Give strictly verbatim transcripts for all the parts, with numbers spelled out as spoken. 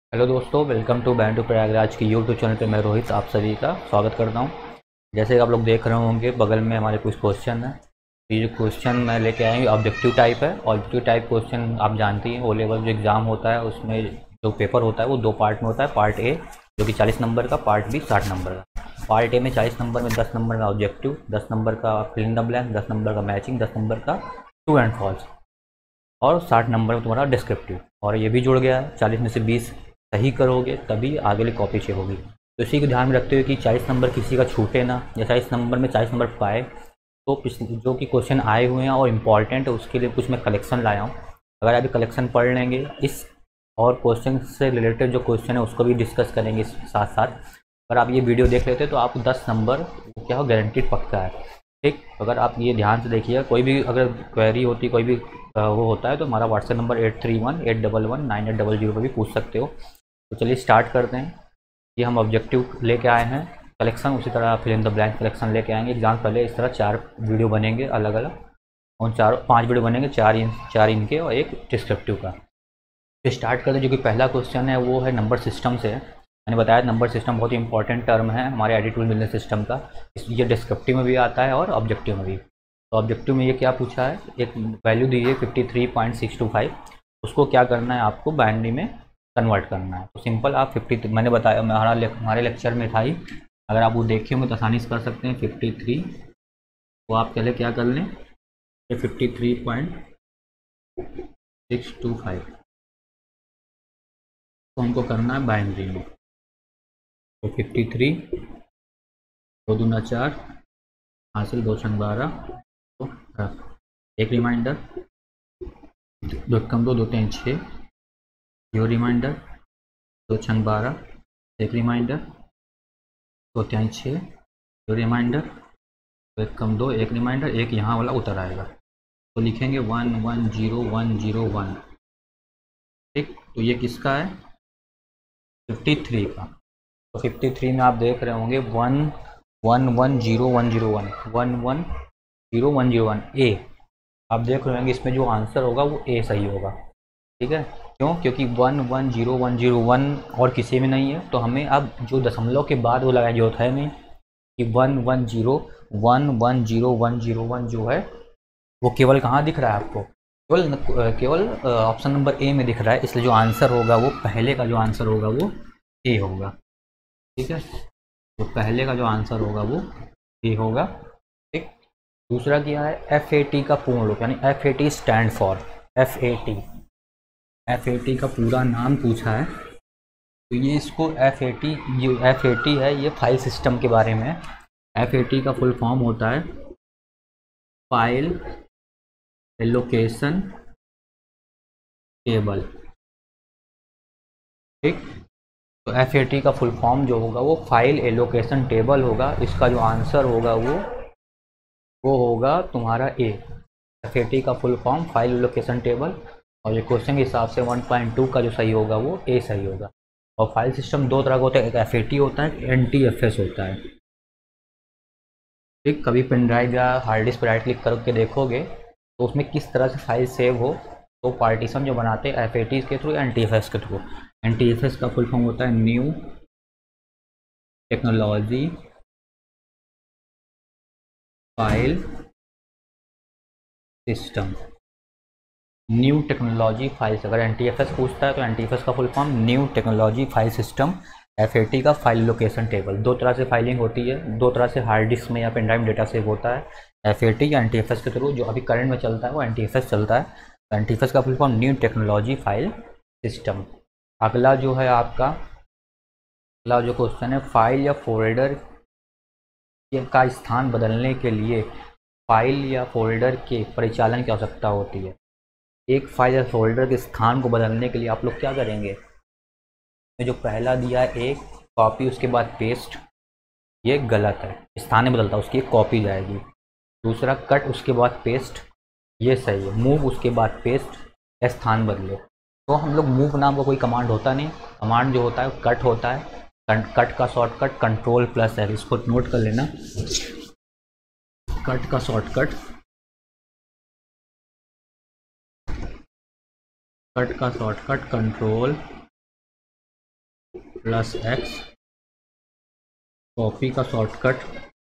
Hello दोस्तों, welcome to बैन टू प्रयागराज की यूट्यूब चैनल पे मैं रोहित आप सभी का स्वागत करता हूँ। जैसे कि आप लोग देख रहे होंगे बगल में हमारे कुछ क्वेश्चन है। ये जो क्वेश्चन मैं लेके आए ऑब्जेक्टिव टाइप है। ऑब्जेक्टिव टाइप क्वेश्चन आप जानती हैं, ओ लेवल जो एग्ज़ाम होता है उसमें जो पेपर होता है वो दो पार्ट में होता है। पार्ट ए जो कि चालीस नंबर का, पार्ट बी साठ नंबर का। पार्ट ए में चालीस नंबर में दस नंबर का ऑब्जेक्टिव, दस नंबर का फिल इन द ब्लैंक, दस नंबर का मैचिंग, दस नंबर का ट्रू एंड फॉल्स और साठ नंबर में तुम्हारा डिस्क्रिप्टिव। और ये भी जुड़ गया है, चालीस में से बीस सही करोगे तभी आगे वाली कॉपी चेक होगी। तो इसी को ध्यान में रखते हुए कि चालीस नंबर किसी का छूटे ना, या चालीस नंबर में चालीस नंबर पाए, तो पिछले जो कि क्वेश्चन आए हुए हैं और इम्पॉर्टेंट है उसके लिए कुछ मैं कलेक्शन लाया हूँ। अगर अभी कलेक्शन पढ़ लेंगे इस और क्वेश्चन से रिलेटेड जो क्वेश्चन है उसको भी डिस्कस करेंगे साथ साथ। अगर आप ये वीडियो देख लेते तो आप दस नंबर क्या हो गारंटीड पक्का है। ठीक, अगर आप ये ध्यान से देखिए, कोई भी अगर क्वेरी होती, कोई भी वो होता है तो हमारा WhatsApp number eight three one eight double one nine eight double zero पर भी पूछ सकते हो। तो चलिए स्टार्ट करते हैं। ये हम ऑब्जेक्टिव लेके आए हैं, कलेक्शन उसी तरह fill in the blank collection लेके आएंगे। एग्जाम पहले इस तरह चार वीडियो बनेंगे अलग अलग, और चार पांच वीडियो बनेंगे, चार इन चार इनके और एक डिस्क्रिप्टिव का। तो स्टार्ट करते हैं। जो कि पहला क्वेश्चन है वो है नंबर सिस्टम से। मैंने बताया नंबर सिस्टम बहुत ही इंपॉर्टेंट टर्म है हमारे एडिटिव बिजनेस सिस्टम का। ये डिस्क्रिप्टिव में भी आता है और ऑब्जेक्टिव में भी। तो ऑब्जेक्टिव में ये क्या पूछा है, एक वैल्यू दी है fifty three point six two five, उसको क्या करना है आपको बाइनरी में कन्वर्ट करना है। तो सिंपल आप फिफ्टी, मैंने बताया हमारा हमारे लेक्चर में था ही, अगर आप वो देखे होंगे तो आसानी से कर सकते हैं। फिफ्टी थ्री वो आप पहले क्या कर लें, fifty three point six two five तो हमको करना है बाइनरी में। तो फिफ्टी थ्री दो दूना चार, हासिल दो छंग बारह, तो एक रिमाइंडर, दो कम दो दो तीन छः, जीरो रिमाइंडर, दो छंग बारह, एक रिमाइंडर, दो तीन छः, जीरो रिमाइंडर, तो एक कम दो, एक रिमाइंडर, एक यहाँ वाला उतर आएगा। तो लिखेंगे one one zero one zero one. ठीक, तो ये किसका है, फिफ्टी थ्री का। तो फिफ्टी थ्री में आप देख रहे होंगे one one one zero one zero one one one zero one zero one A. आप देख रहे होंगे इसमें जो आंसर होगा वो ए सही होगा। ठीक है, क्यों, क्योंकि one one zero one zero one और किसी में नहीं है। तो हमें अब जो दशमलव के बाद वो लगाया जो है नहीं कि one one zero one one zero one zero one जो है वो केवल कहाँ दिख रहा है आपको, केवल केवल ऑप्शन नंबर ए में दिख रहा है। इसलिए जो आंसर होगा वो पहले का जो आंसर होगा वो ए होगा। ठीक है, तो पहले का जो आंसर होगा वो ए होगा। ठीक, दूसरा क्या है, एफ ए टी का पूर्ण रूप, यानी F A T stand for, F A T F A T का पूरा नाम पूछा है। तो ये इसको एफ ए टी, जो एफ ए टी है ये फाइल सिस्टम के बारे में। एफ ए टी का फुल फॉर्म होता है फाइल एलोकेशन टेबल। ठीक, तो एफ ए टी का फुल फॉर्म जो होगा वो फाइल एलोकेशन टेबल होगा। इसका जो आंसर होगा वो वो होगा तुम्हारा ए। एफ ए टी का full form file allocation table, और ये क्वेश्चन के हिसाब से वन पॉइंट टू का जो सही होगा वो ए सही होगा। और फाइल सिस्टम दो तरह का होता है, एक एफ ए टी होता है, एक एन टी एफ एस होता है। ठीक, कभी पेन ड्राइव या हार्ड डिस्क पर राइट क्लिक करके देखोगे तो उसमें किस तरह से फाइल सेव हो, तो पार्टीशन जो बनाते हैं एफ ए टी के थ्रू या एन टी एफ एस के through. N T F S का फुल फॉर्म होता है new technology file system. New technology files, अगर एन टी एफ एस पूछता है तो एन टी एफ एस का full form new technology file system. F A T का file location table. दो तरह से फाइलिंग होती है, दो तरह से हार्ड डिस्क में या पेन ड्राइव डेटा सेव होता है, एफ ए टी या एन टी एफ एस के थ्रू। जो अभी करंट में चलता है वो एन टी एफ एस चलता है। तो एन टी एफ एस का full form new technology file system. अगला जो है आपका, अगला जो क्वेश्चन है, फाइल या फोल्डर का स्थान बदलने के लिए फाइल या फोल्डर के परिचालन की आवश्यकता होती है। एक फाइल या फोल्डर के स्थान को बदलने के लिए आप लोग क्या करेंगे, जो पहला दिया है एक कॉपी उसके बाद पेस्ट, ये गलत है, स्थान नहीं बदलता, उसकी एक कॉपी जाएगी। दूसरा कट उसके बाद पेस्ट, ये सही है। मूव उसके बाद पेस्ट, या स्थान बदले। तो हम लोग मूव नाम का कोई कमांड होता नहीं, कमांड जो होता है कट होता है। कट का शॉर्टकट कंट्रोल प्लस है, इसको नोट कर लेना। कट का शॉर्टकट कट का shortcut control plus X, copy का shortcut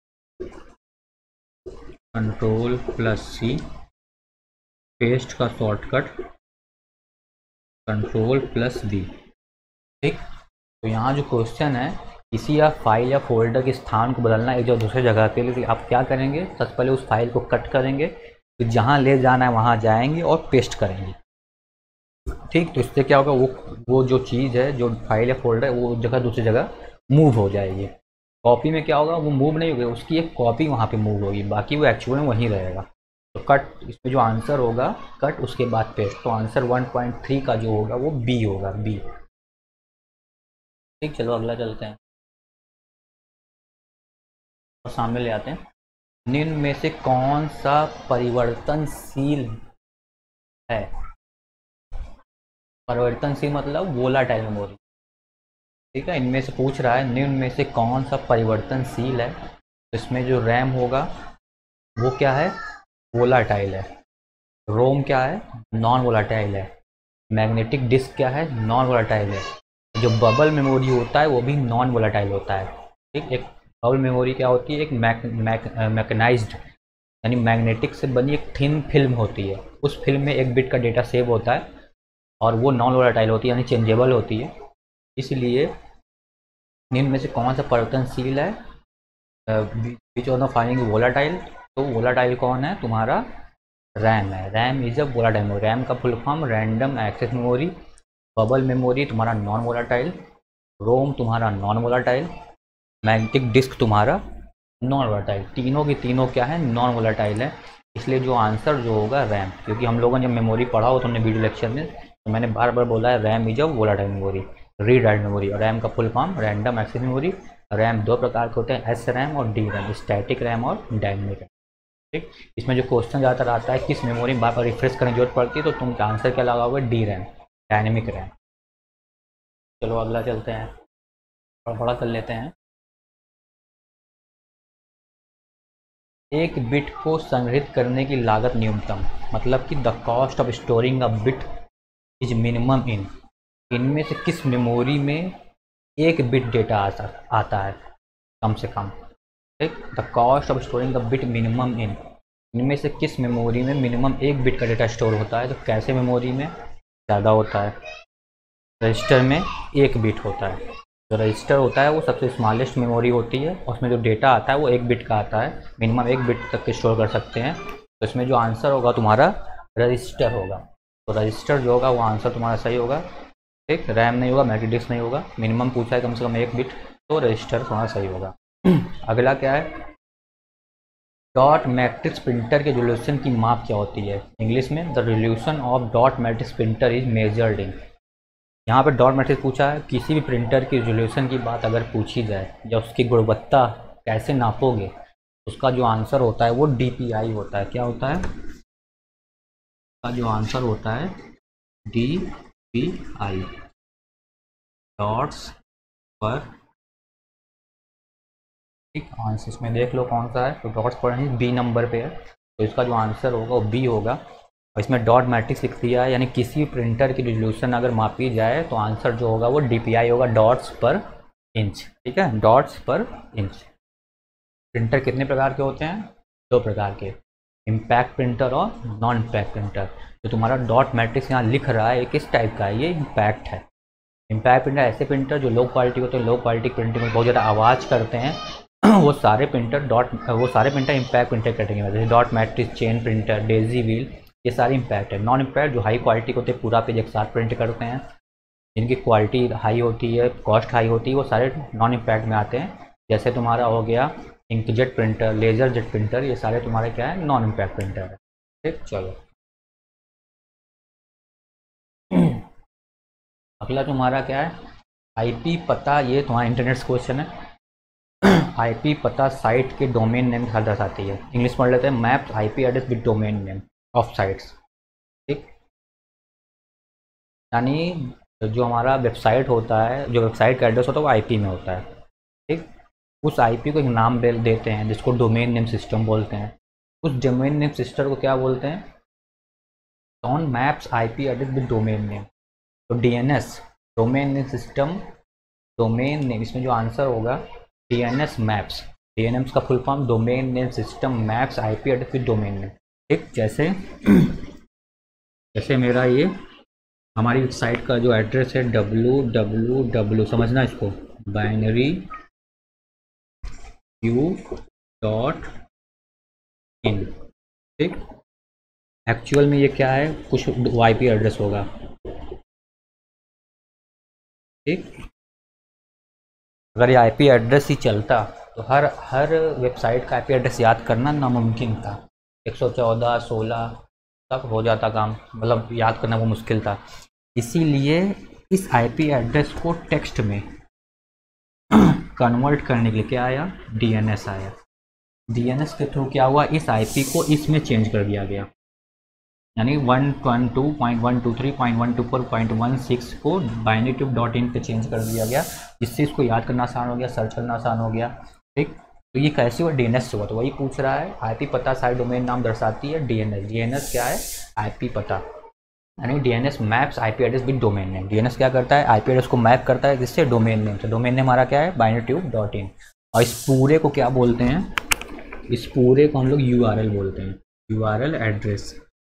control plus C, paste का शॉर्टकट कंट्रोल प्लस वी। ठीक, तो यहाँ जो क्वेश्चन है, किसी या फाइल या फोल्डर के स्थान को बदलना एक जगह दूसरे जगह के लिए, आप क्या करेंगे, सबसे पहले उस फाइल को कट करेंगे, फिर जहाँ ले जाना है वहाँ जाएंगे और पेस्ट करेंगे। ठीक, तो इससे क्या होगा, वो वो जो चीज़ है, जो फाइल या फोल्डर है, वो जगह दूसरी जगह मूव हो जाएगी। कॉपी में क्या होगा, वो मूव नहीं होगी, उसकी एक कॉपी वहाँ पे मूव होगी, बाकी वो एक्चुअल में वहीं रहेगा। तो कट, इसमें जो आंसर होगा कट, उसके बाद पेस्ट, तो आंसर वन पॉइंट थ्री का जो होगा वो बी होगा, बी। ठीक, चलो अगला चलते हैं और सामने ले आते हैं। निम्न में से कौन सा परिवर्तनशील है? परिवर्तनशील मतलब वोलाटाइल मेमोरी। ठीक है, इनमें से पूछ रहा है निम्न में से कौन सा परिवर्तनशील है, तो इसमें जो रैम होगा वो क्या है, वोलाटाइल है। रोम क्या है, नॉन वोलाटाइल है। मैग्नेटिक डिस्क क्या है, नॉन वोलाटाइल है। जो बबल मेमोरी होता है वो भी नॉन वोलाटाइल होता है। ठीक, एक बबल मेमोरी क्या होती है, एक मैक, मैक, मैकेनाइज्ड यानी मैग्नेटिक से बनी एक थिन फिल्म होती है, उस फिल्म में एक बिट का डेटा सेव होता है और वो नॉन वोलाटाइल होती है यानी चेंजेबल होती है। इसलिए निम्न में से कौन सा परिवर्तनशील है, which of the following volatile, तो वोलाटाइल कौन है, तुम्हारा रैम है। RAM is a volatile memory. RAM का full form random access memory. Bubble memory तुम्हारा नॉन वोलाटाइल, रोम तुम्हारा नॉन वोलाटाइल, मैग्नेटिक डिस्क तुम्हारा नॉन वोलाटाइल। तीनों की तीनों क्या है, नॉन वोलाटाइल है। इसलिए जो आंसर जो होगा रैम, क्योंकि हम लोगों ने जब मेमोरी पढ़ा हो तुमने वीडियो लेक्चर में, तो मैंने बार बार बोला है RAM is a volatile memory, read write memory. और रैम का full form random access memory. RAM दो प्रकार के होते हैं, एस रैम और डी रैम, स्टैटिक रैम और डायनेमिक रैम। ठीक, इसमें जो क्वेश्चन ज़्यादातर आता है किस मेमोरी में बार बार रिफ्रेश करने की जरूरत पड़ती है, तो तुम आंसर क्या लगाओगे, डी रैम, डायनेमिक रैम। चलो अगला चलते हैं, थोड़ा थोड़ा कर लेते हैं। एक बिट को संग्रहित करने की लागत न्यूनतम, मतलब कि the cost of storing a bit is minimum in. इनमें से किस मेमोरी में एक बिट डेटा आता आता है कम से कम। ठीक, the cost of storing the bit minimum in, इनमें से किस मेमोरी में मिनिमम एक बिट का डेटा स्टोर होता है, तो कैसे मेमोरी में ज़्यादा होता है, रजिस्टर में एक बिट होता है। जो रजिस्टर होता है वो सबसे स्मॉलेस्ट मेमोरी होती है, उसमें जो डेटा आता है वो एक बिट का आता है, मिनिमम एक बिट तक स्टोर कर सकते हैं। तो इसमें जो आंसर होगा तुम्हारा रजिस्टर होगा। तो रजिस्टर जो होगा वो आंसर तुम्हारा सही होगा। ठीक, रैम नहीं होगा, मैग्नेटिक डिस्क नहीं होगा, मिनिमम पूछा है कम से कम एक बिट, तो रजिस्टर तुम्हारा सही होगा। अगला क्या है, डॉट मैट्रिक्स प्रिंटर के रेजोल्यूशन की माप क्या होती है, इंग्लिश में the resolution of dot matrix printer is measured in. यहाँ पे डॉट मैट्रिक्स पूछा है, किसी भी प्रिंटर की रेजोल्यूशन की बात अगर पूछी जाए या उसकी गुणवत्ता कैसे नापोगे, उसका जो आंसर होता है वो डी पी आई होता है। क्या होता है, उसका जो आंसर होता है डी पी आई, डॉट्स पर। ठीक, आंसर इसमें देख लो कौन सा है, तो डॉट्स पर बी नंबर पे है, तो इसका जो आंसर होगा वो बी होगा। और इसमें डॉट मैट्रिक्स लिख दिया है, यानी किसी प्रिंटर की रेजोल्यूशन अगर मापी जाए तो आंसर जो होगा वो डी पी आई होगा, डॉट्स पर इंच। ठीक है, डॉट्स पर इंच। प्रिंटर कितने प्रकार के होते हैं, दो प्रकार के, इम्पैक्ट प्रिंटर और नॉन इम्पैक्ट प्रिंटर। जो तुम्हारा डॉट मैट्रिक्स यहाँ लिख रहा है ये किस टाइप का है, ये इम्पैक्ट है। इम्पैक्ट प्रिंटर ऐसे प्रिंटर जो लो क्वालिटी होते हैं, लो क्वालिटी प्रिंटिंग में बहुत ज़्यादा आवाज़ करते हैं, वो सारे प्रिंटर डॉट वो सारे प्रिंटर इम्पैक्ट प्रिंटर कैटेगरी में, जैसे dot matrix, chain printer, daisy wheel, ये सारे इम्पैक्ट है। नॉन इम्पैक्ट जो हाई क्वालिटी होते हैं, पूरा पेज एक साथ प्रिंट करते हैं, जिनकी क्वालिटी हाई होती है, कॉस्ट हाई होती है, वो सारे नॉन इम्पैक्ट में आते हैं। जैसे तुम्हारा हो गया inkjet printer, laser jet printer, ये सारे तुम्हारे क्या है, नॉन इम्पैक्ट प्रिंटर है। ठीक, चलो अगला तुम्हारा क्या है, आईपी पता, ये तुम्हारा इंटरनेट क्वेश्चन है। आईपी पता साइट के डोमेन नेम के दर्शाती है। इंग्लिश पढ़ लेते हैं, maps IP address with domain name of sites. ठीक, यानी जो हमारा वेबसाइट होता है, जो वेबसाइट का एड्रेस होता है वो आईपी में होता है। ठीक, उस आईपी को एक नाम देते हैं जिसको डोमेन नेम सिस्टम बोलते हैं। उस डोमेन नेम सिस्टम को क्या बोलते हैं, on maps IP address with domain name. तो DNS, domain name system domain name, इसमें जो आंसर होगा डीएनएस मैप्स, डीएनएस का full form domain name system maps IP address with domain name. ठीक, जैसे जैसे मेरा ये हमारी वेबसाइट का जो एड्रेस है डब्ल्यू डब्ल्यू डब्ल्यू, समझना इसको, बाइनरी यू डॉट इन। ठीक, एक्चुअल में ये क्या है, कुछ आईपी एड्रेस होगा। ठीक, अगर ये आईपी एड्रेस ही चलता तो हर हर वेबसाइट का आईपी एड्रेस याद करना नामुमकिन था। एक सौ चौदह सोलह तक हो जाता काम, मतलब याद करना वो मुश्किल था। इसीलिए इस आईपी एड्रेस को टेक्स्ट में कन्वर्ट करने के लिए क्या आया, डीएनएस आया। डीएनएस के थ्रू क्या हुआ, इस आईपी को इसमें चेंज कर दिया गया, यानी one twenty two point one two three point one two four point one six को बाइनरीट्यूब डॉट इन पे चेंज कर दिया गया, जिससे इसको याद करना आसान हो गया, सर्च करना आसान हो गया। ठीक, तो ये कैसे हुआ, डीएनएस से हुआ। तो वही पूछ रहा है, आईपी पता सारे डोमेन नाम दर्शाती है, डीएनएस, डीएनएस क्या है, आईपी पता, यानी DNS maps IP address with domain name. DNS क्या करता है, आईपी एड्रेस को मैप करता है, जिससे डोमेन नेम से। डोमेन नेम हमारा क्या है, बाइनरीट्यूब डॉट इन। और इस पूरे को क्या बोलते हैं, इस पूरे को हम लोग यूआरएल बोलते हैं, यूआरएल एड्रेस।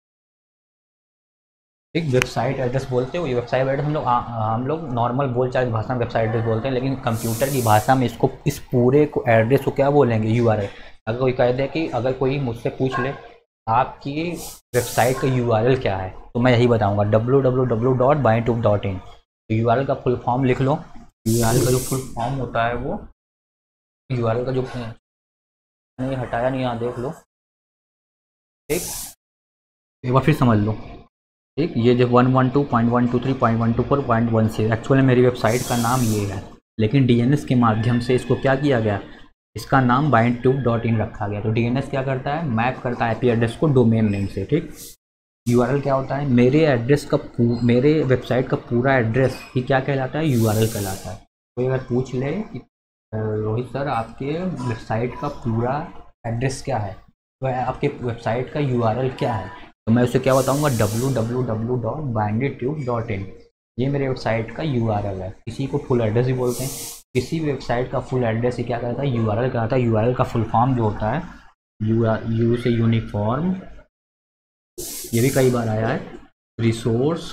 एक वेबसाइट एड्रेस बोलते हो, ये वेबसाइट एड्रेस हम लोग हम लोग नॉर्मल बोलचाल की भाषा में वेबसाइट एड्रेस बोलते हैं, लेकिन कंप्यूटर की भाषा में इसको, इस पूरे को एड्रेस को क्या बोलेंगे, यूआरएल। अगर कोई कह दे कि अगर कोई मुझसे पूछ ले आपकी वेबसाइट का यूआरएल क्या है, तो मैं यही बताऊंगा W W W dot binary tube dot in. तो यूआरएल का फुल फॉर्म लिख लो, यूआरएल का जो फुल फॉर्म होता है वो, यूआरएल का जो नहीं हटाया नहीं, यहाँ देख लो। ठीक, एक बार फिर समझ लो। ठीक, ये जो one one two point one two three point one two four point one six actually मेरी वेबसाइट का नाम ये है, लेकिन डीएनएस के माध्यम से इसको क्या किया गया, इसका नाम बाइनरीट्यूब डॉट इन रखा गया। तो डीएनएस क्या करता है, मैप करता है आईपी एड्रेस को डोमेन नेम से। ठीक, यूआरएल क्या होता है, मेरे एड्रेस का, मेरे वेबसाइट का पूरा एड्रेस ही क्या कहलाता है, यूआरएल कहलाता है। कोई अगर पूछ ले कि रोहित सर आपके वेबसाइट का पूरा एड्रेस क्या है, तो आपके वेबसाइट का यूआरएल क्या है, तो मैं उसे क्या बताऊंगा, W W W dot binary tube dot in. ये मेरे वेबसाइट का यूआरएल है। किसी को फुल एड्रेस भी बोलते हैं, किसी वेबसाइट का फुल एड्रेस ही क्या कहता है, यूआरएल कहता है। यूआरएल का फुल फॉर्म जो होता है, यू यू से यूनिफॉर्म, ये भी कई बार आया है, resource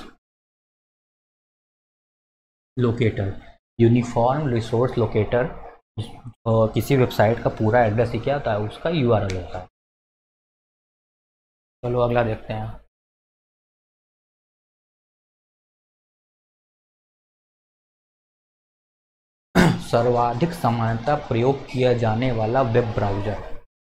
locator, uniform resource locator. और किसी वेबसाइट का पूरा एड्रेस ही क्या होता है, उसका यूआरएल होता है। चलो अगला देखते हैं। सर्वाधिक सामान्यतः प्रयोग किया जाने वाला वेब ब्राउज़र।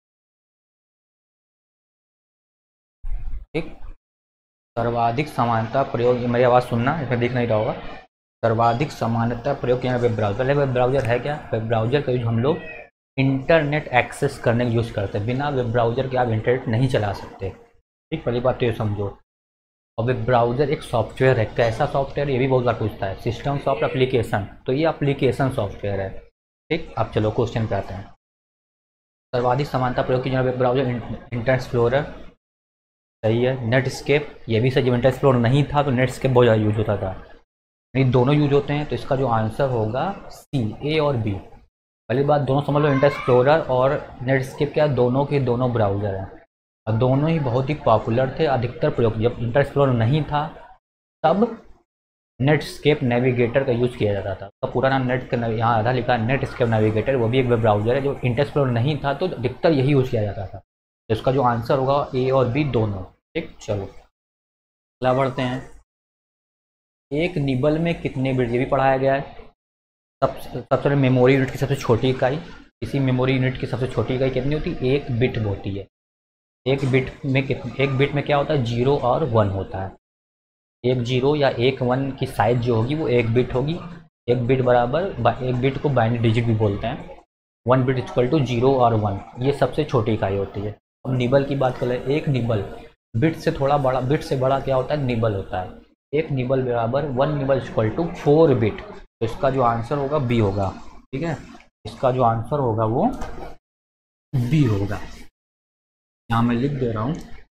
ठीक, सर्वाधिक सामान्यतः प्रयोग, मेरी आवाज़ सुनना, इसमें दिख नहीं रहा होगा। सर्वाधिक सामान्यतः प्रयोग किया वेब ब्राउज़र है। वेब ब्राउज़र है क्या, वेब ब्राउज़र का यूज हम लोग इंटरनेट एक्सेस करने के यूज़ करते हैं। बिना वेब ब्राउज़र के आप इंटरनेट नहीं चला सकते। ठीक, पहली बात तो ये समझो। और वेब ब्राउज़र एक सॉफ्टवेयर है, कैसा सॉफ्टवेयर, ये भी बहुत बार पूछता है, सिस्टम सॉफ्ट एप्लीकेशन, तो ये एप्लीकेशन सॉफ्टवेयर है। ठीक, अब चलो क्वेश्चन पे आते हैं। सर्वाधिक समानता प्रयोग की जाने वेब ब्राउज़र इंटरनेट एक्सप्लोरर, सही है। नेटस्केप, ये भी सही, जब इंटरनेट एक्सप्लोरर नहीं था तो नेटस्केप बहुत ज़्यादा यूज होता था, यानी दोनों यूज होते हैं। तो इसका जो आंसर होगा सी, ए और बी। पहली बात दोनों समझ लो, इंटरनेट एक्सप्लोरर और नेटस्केप क्या, दोनों के दोनों ब्राउज़र हैं और दोनों ही बहुत ही पॉपुलर थे, अधिकतर प्रयोग। जब इंटरनेट एक्सप्लोरर नहीं था तब नेटस्केप नेविगेटर का यूज़ किया जाता था। उसका पूरा नाम नेट, यहाँ आधा लिखा है नेटस्केप नेविगेटर, वो भी एक वेब ब्राउज़र है। जो इंटरनेट एक्सप्लोरर नहीं था तो अधिकतर यही यूज़ किया जाता था। तो इसका जो आंसर होगा ए और बी दोनों। ठीक, चलो अगला बढ़ते हैं। एक निबल में कितने बिट, ये भी पढ़ाया गया है। सब सबसे मेमोरी यूनिट की सबसे छोटी इकाई, इसी मेमोरी यूनिट की सबसे छोटी इकाई कितनी होती है, एक बिट होती है। एक बिट में एक बिट में क्या होता है, जीरो और वन होता है। एक जीरो या एक वन की साइज जो होगी वो एक बिट होगी। एक बिट बराबर, एक बिट को बाइनरी डिजिट भी बोलते हैं। One bit equal to zero और वन, ये सबसे छोटी इकाई होती है। अब निबल की बात करें, एक निबल बिट से थोड़ा बड़ा, बिट से बड़ा क्या होता है, निबल होता है। एक निबल बराबर one nibble equal to four bit. तो इसका जो आंसर होगा बी होगा। ठीक है, इसका जो आंसर होगा वो बी होगा। यहाँ मैं लिख दे रहा हूँ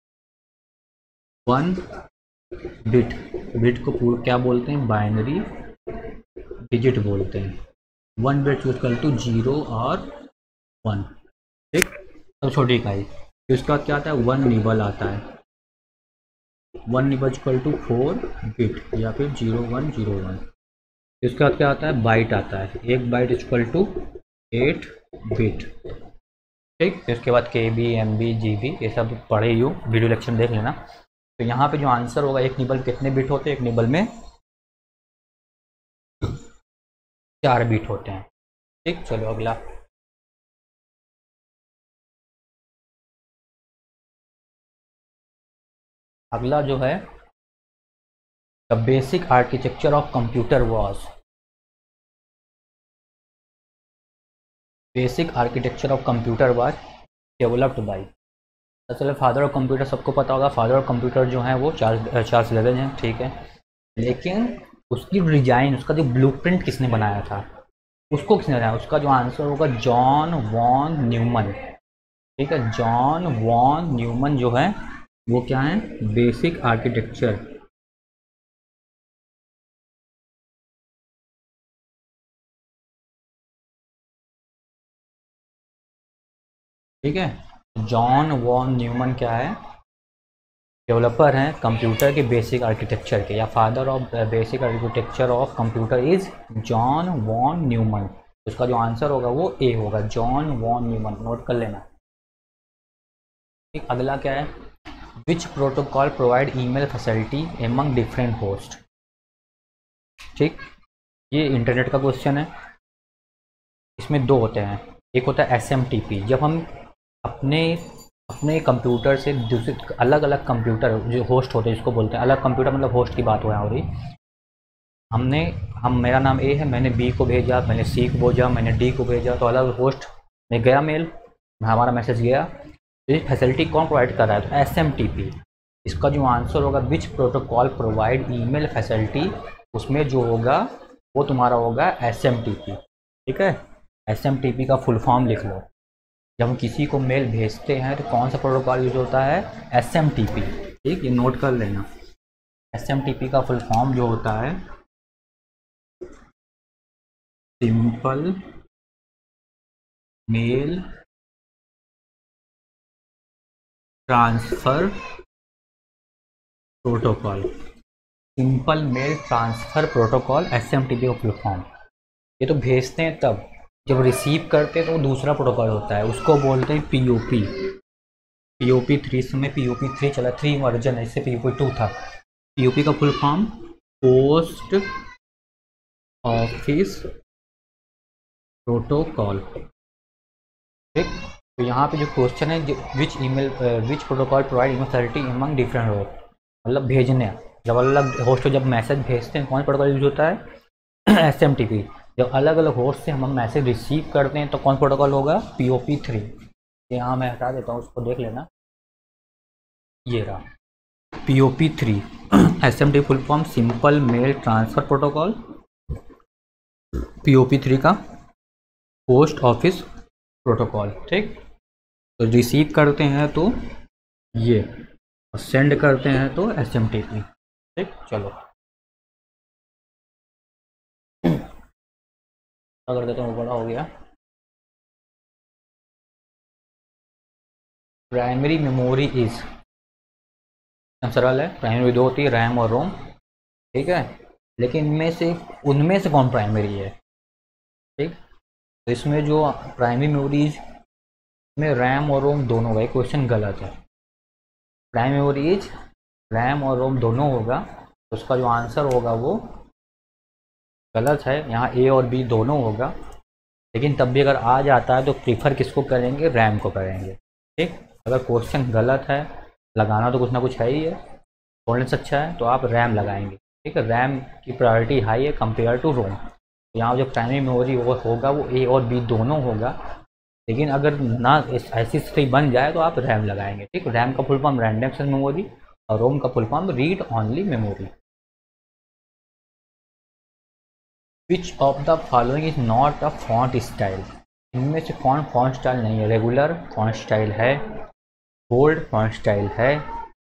वन बिट, बिट को पूरा क्या बोलते हैं, बाइनरी डिजिट बोलते हैं। One bit equal to zero और वन, ठीक, सब छोटी इकाई। फिर उसके बाद क्या आता है, वन निबल आता है, one nibble equal to four bit या फिर जीरो वन जीरो वन। फिर उसके बाद क्या आता है, बाइट आता है, एक byte equal to eight bit, ठीक। फिर उसके बाद K B, M B, G B, ये सब पढ़े ही हो, वीडियो लेक्चर देख लेना। तो यहाँ पे जो आंसर होगा, एक निबल कितने बिट होते हैं, एक निबल में चार बिट होते हैं, ठीक। चलो अगला, अगला जो है, the basic architecture of computer was, basic architecture of computer was developed by, असल फादर ऑफ कंप्यूटर सबको पता होगा, फादर ऑफ कंप्यूटर जो है वो चार्ल्स चार्ल्स बेबेज हैं, ठीक है। लेकिन उसकी डिजाइन, उसका जो ब्लूप्रिंट किसने बनाया था, उसको किसने बनाया, उसका जो आंसर होगा जॉन वॉन न्यूमन, ठीक है। जॉन वॉन न्यूमन जो है वो क्या है, बेसिक आर्किटेक्चर, ठीक है। जॉन वॉन न्यूमन क्या है, डेवलपर हैं कंप्यूटर के बेसिक आर्किटेक्चर के, या father of basic architecture of computer is John von Neumann. उसका जो आंसर होगा वो ए होगा, जॉन वॉन न्यूमन, नोट कर लेना, ठीक। अगला क्या है, which protocol provide email facility among different host, ठीक। ये इंटरनेट का क्वेश्चन है, इसमें दो होते हैं, एक होता है एस एम टी पी, जब हम अपने अपने कंप्यूटर से दूसरे अलग अलग कंप्यूटर जो होस्ट होते हैं, जिसको बोलते हैं अलग कंप्यूटर, मतलब होस्ट की बात हो यहाँ हो रही, हमने हम मेरा नाम ए है, मैंने बी को भेजा, मैंने सी को भेजा, मैंने डी को भेजा, तो अलग होस्ट में गया मेल, हमारा मैसेज गया, तो ये फैसिलिटी कौन प्रोवाइड कर रहा है, तो एस एम टी पी। इसका जो आंसर होगा, which protocol provide email facility, उसमें जो होगा वो तुम्हारा होगा एस एम टी पी, ठीक है। एस एम टी पी का फुल फॉर्म लिख लो, जब हम किसी को मेल भेजते हैं तो कौन सा प्रोटोकॉल यूज होता है, एस एम टी पी, ठीक, ये नोट कर लेना। एस एम टी पी का फुल फॉर्म जो होता है, simple mail transfer protocol, simple mail transfer protocol, S M T P का फुल फॉर्म। ये तो भेजते हैं तब, जब रिसीव करते हैं तो वो दूसरा प्रोटोकॉल होता है, उसको बोलते हैं P O P, P O P three, समय पी ओ पी थ्री चला, थ्री वर्जन है, इससे पी ओ पी टू था। पी ओ पी का full form post office protocol, ठीक। तो यहाँ पे जो क्वेश्चन है, which email which protocol provide email facility among different host, मतलब भेजने, जब अलग होस्ट जब मैसेज भेजते हैं कौन प्रोटोकॉल यूज होता है, एस एम टी पी। जब अलग अलग होस्ट से हम मैसेज रिसीव करते हैं तो कौन प्रोटोकॉल होगा, पी ओ पी थ्री। यहाँ मैं हटा देता हूँ, उसको देख लेना, ये रहा P O P three, S M T full form simple mail transfer protocol, P O P three का पोस्ट ऑफिस प्रोटोकॉल, ठीक। तो रिसीव करते हैं तो ये, और सेंड करते हैं तो एस एम टी पी, ठीक। चलो कर देता हूँ, बड़ा हो गया। प्राइमरी मेमोरी इज, सरल है, प्राइमरी दो होती है, रैम और रोम, ठीक है। लेकिन इनमें से उनमें से कौन प्राइमरी है, ठीक। तो इसमें जो प्राइमरी मेमोरीज में रैम और रोम दोनों होगा, क्वेश्चन गलत है। प्राइमरी मेमोरीज रैम और रोम दोनों होगा, तो उसका जो आंसर होगा वो गलत है, यहाँ ए और बी दोनों होगा। लेकिन तब भी अगर आ जाता है तो प्रीफर किसको करेंगे, रैम को करेंगे, ठीक। अगर क्वेश्चन गलत है, लगाना तो कुछ ना कुछ है ही है, बोलने से अच्छा है तो आप रैम लगाएंगे, ठीक है। रैम की प्रायोरिटी हाई है कंपेयर टू रोम। यहाँ जो प्राइमरी मेमोरी वो होगा वो ए और बी दोनों होगा, लेकिन अगर ना ऐसी स्थिति बन जाए तो आप रैम लगाएंगे, ठीक। रैम का full form random access memory और रोम का full form read only memory. Which of the following is not a font style, इनमें से कौन फॉन्ट स्टाइल नहीं है, रेगुलर फॉन्ट स्टाइल है, बोल्ड फॉन्ट स्टाइल है,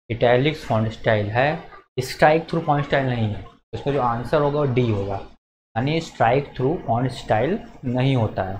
इटैलिक्स फॉन्ट स्टाइल है, स्ट्राइक थ्रू फॉन्ट स्टाइल नहीं है। इसका जो आंसर होगा वो डी होगा, यानी स्ट्राइक थ्रू फॉन्ट स्टाइल नहीं होता है।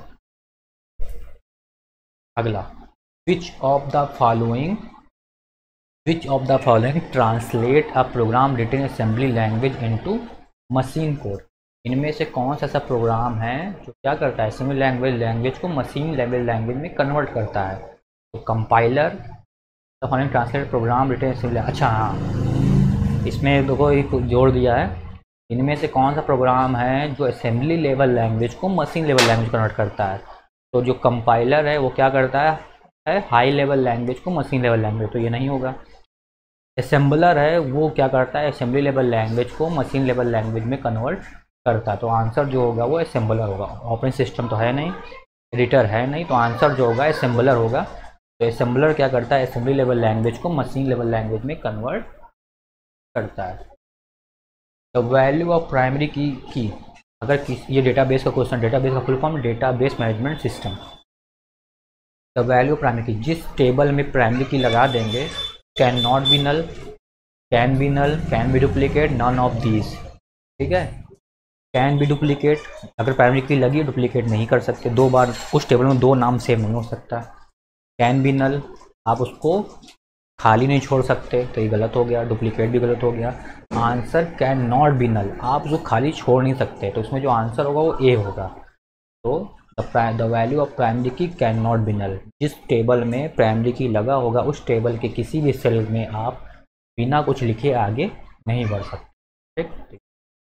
अगला, which of the following which of the following translate a program written assembly language into machine code. इनमें से कौन सा ऐसा प्रोग्राम है जो क्या करता है, असेंबली लैंग्वेज लैंग्वेज को मशीन लेवल लैंग्वेज में कन्वर्ट करता है। तो compiler the following translate program written assembly, अच्छा हाँ, इसमें देखो एक जोड़ दिया है, इनमें से कौन सा प्रोग्राम है जो असेंबली लेवल लैंग्वेज को मशीन लेवल लैंग्वेज कन्वर्ट करता है। तो जो कंपाइलर है वो क्या करता है, है हाई लेवल लैंग्वेज को मशीन लेवल लैंग्वेज, तो ये नहीं होगा। असेंबलर है वो क्या करता है, असेंबली लेवल लैंग्वेज को मशीन लेवल लैंग्वेज में कन्वर्ट करता है। तो आंसर जो होगा वो असेंबलर होगा। ऑपरेटिंग सिस्टम तो है नहीं, एडिटर है नहीं, तो आंसर जो होगा असेंबलर होगा। तो असेंबलर क्या करता है, असेंबली लेवल लैंग्वेज को मशीन लेवल लैंग्वेज में कन्वर्ट करता है। द वैल्यू ऑफ प्राइमरी की की अगर किसी, ये डेटाबेस का क्वेश्चन, डेटाबेस का full form database management system. The value of primary key, जिस टेबल में प्राइमरी की लगा देंगे, can not be null, can be null, can be duplicate, none of these. ठीक है, कैन बी डुप्लीकेट, अगर primary key लगी duplicate नहीं कर सकते, दो बार उस टेबल में दो नाम सेम नहीं हो सकता। कैन बी नल, आप उसको खाली नहीं छोड़ सकते, तो ये गलत हो गया, डुप्लीकेट भी गलत हो गया। Answer can not be null, आप उसको खाली छोड़ नहीं सकते, तो इसमें जो आंसर होगा वो ए होगा। तो the value of primary key can not be null, जिस टेबल में प्राइमरी की लगा होगा उस टेबल के किसी भी सेल में आप बिना कुछ लिखे आगे नहीं बढ़ सकते। ठीक,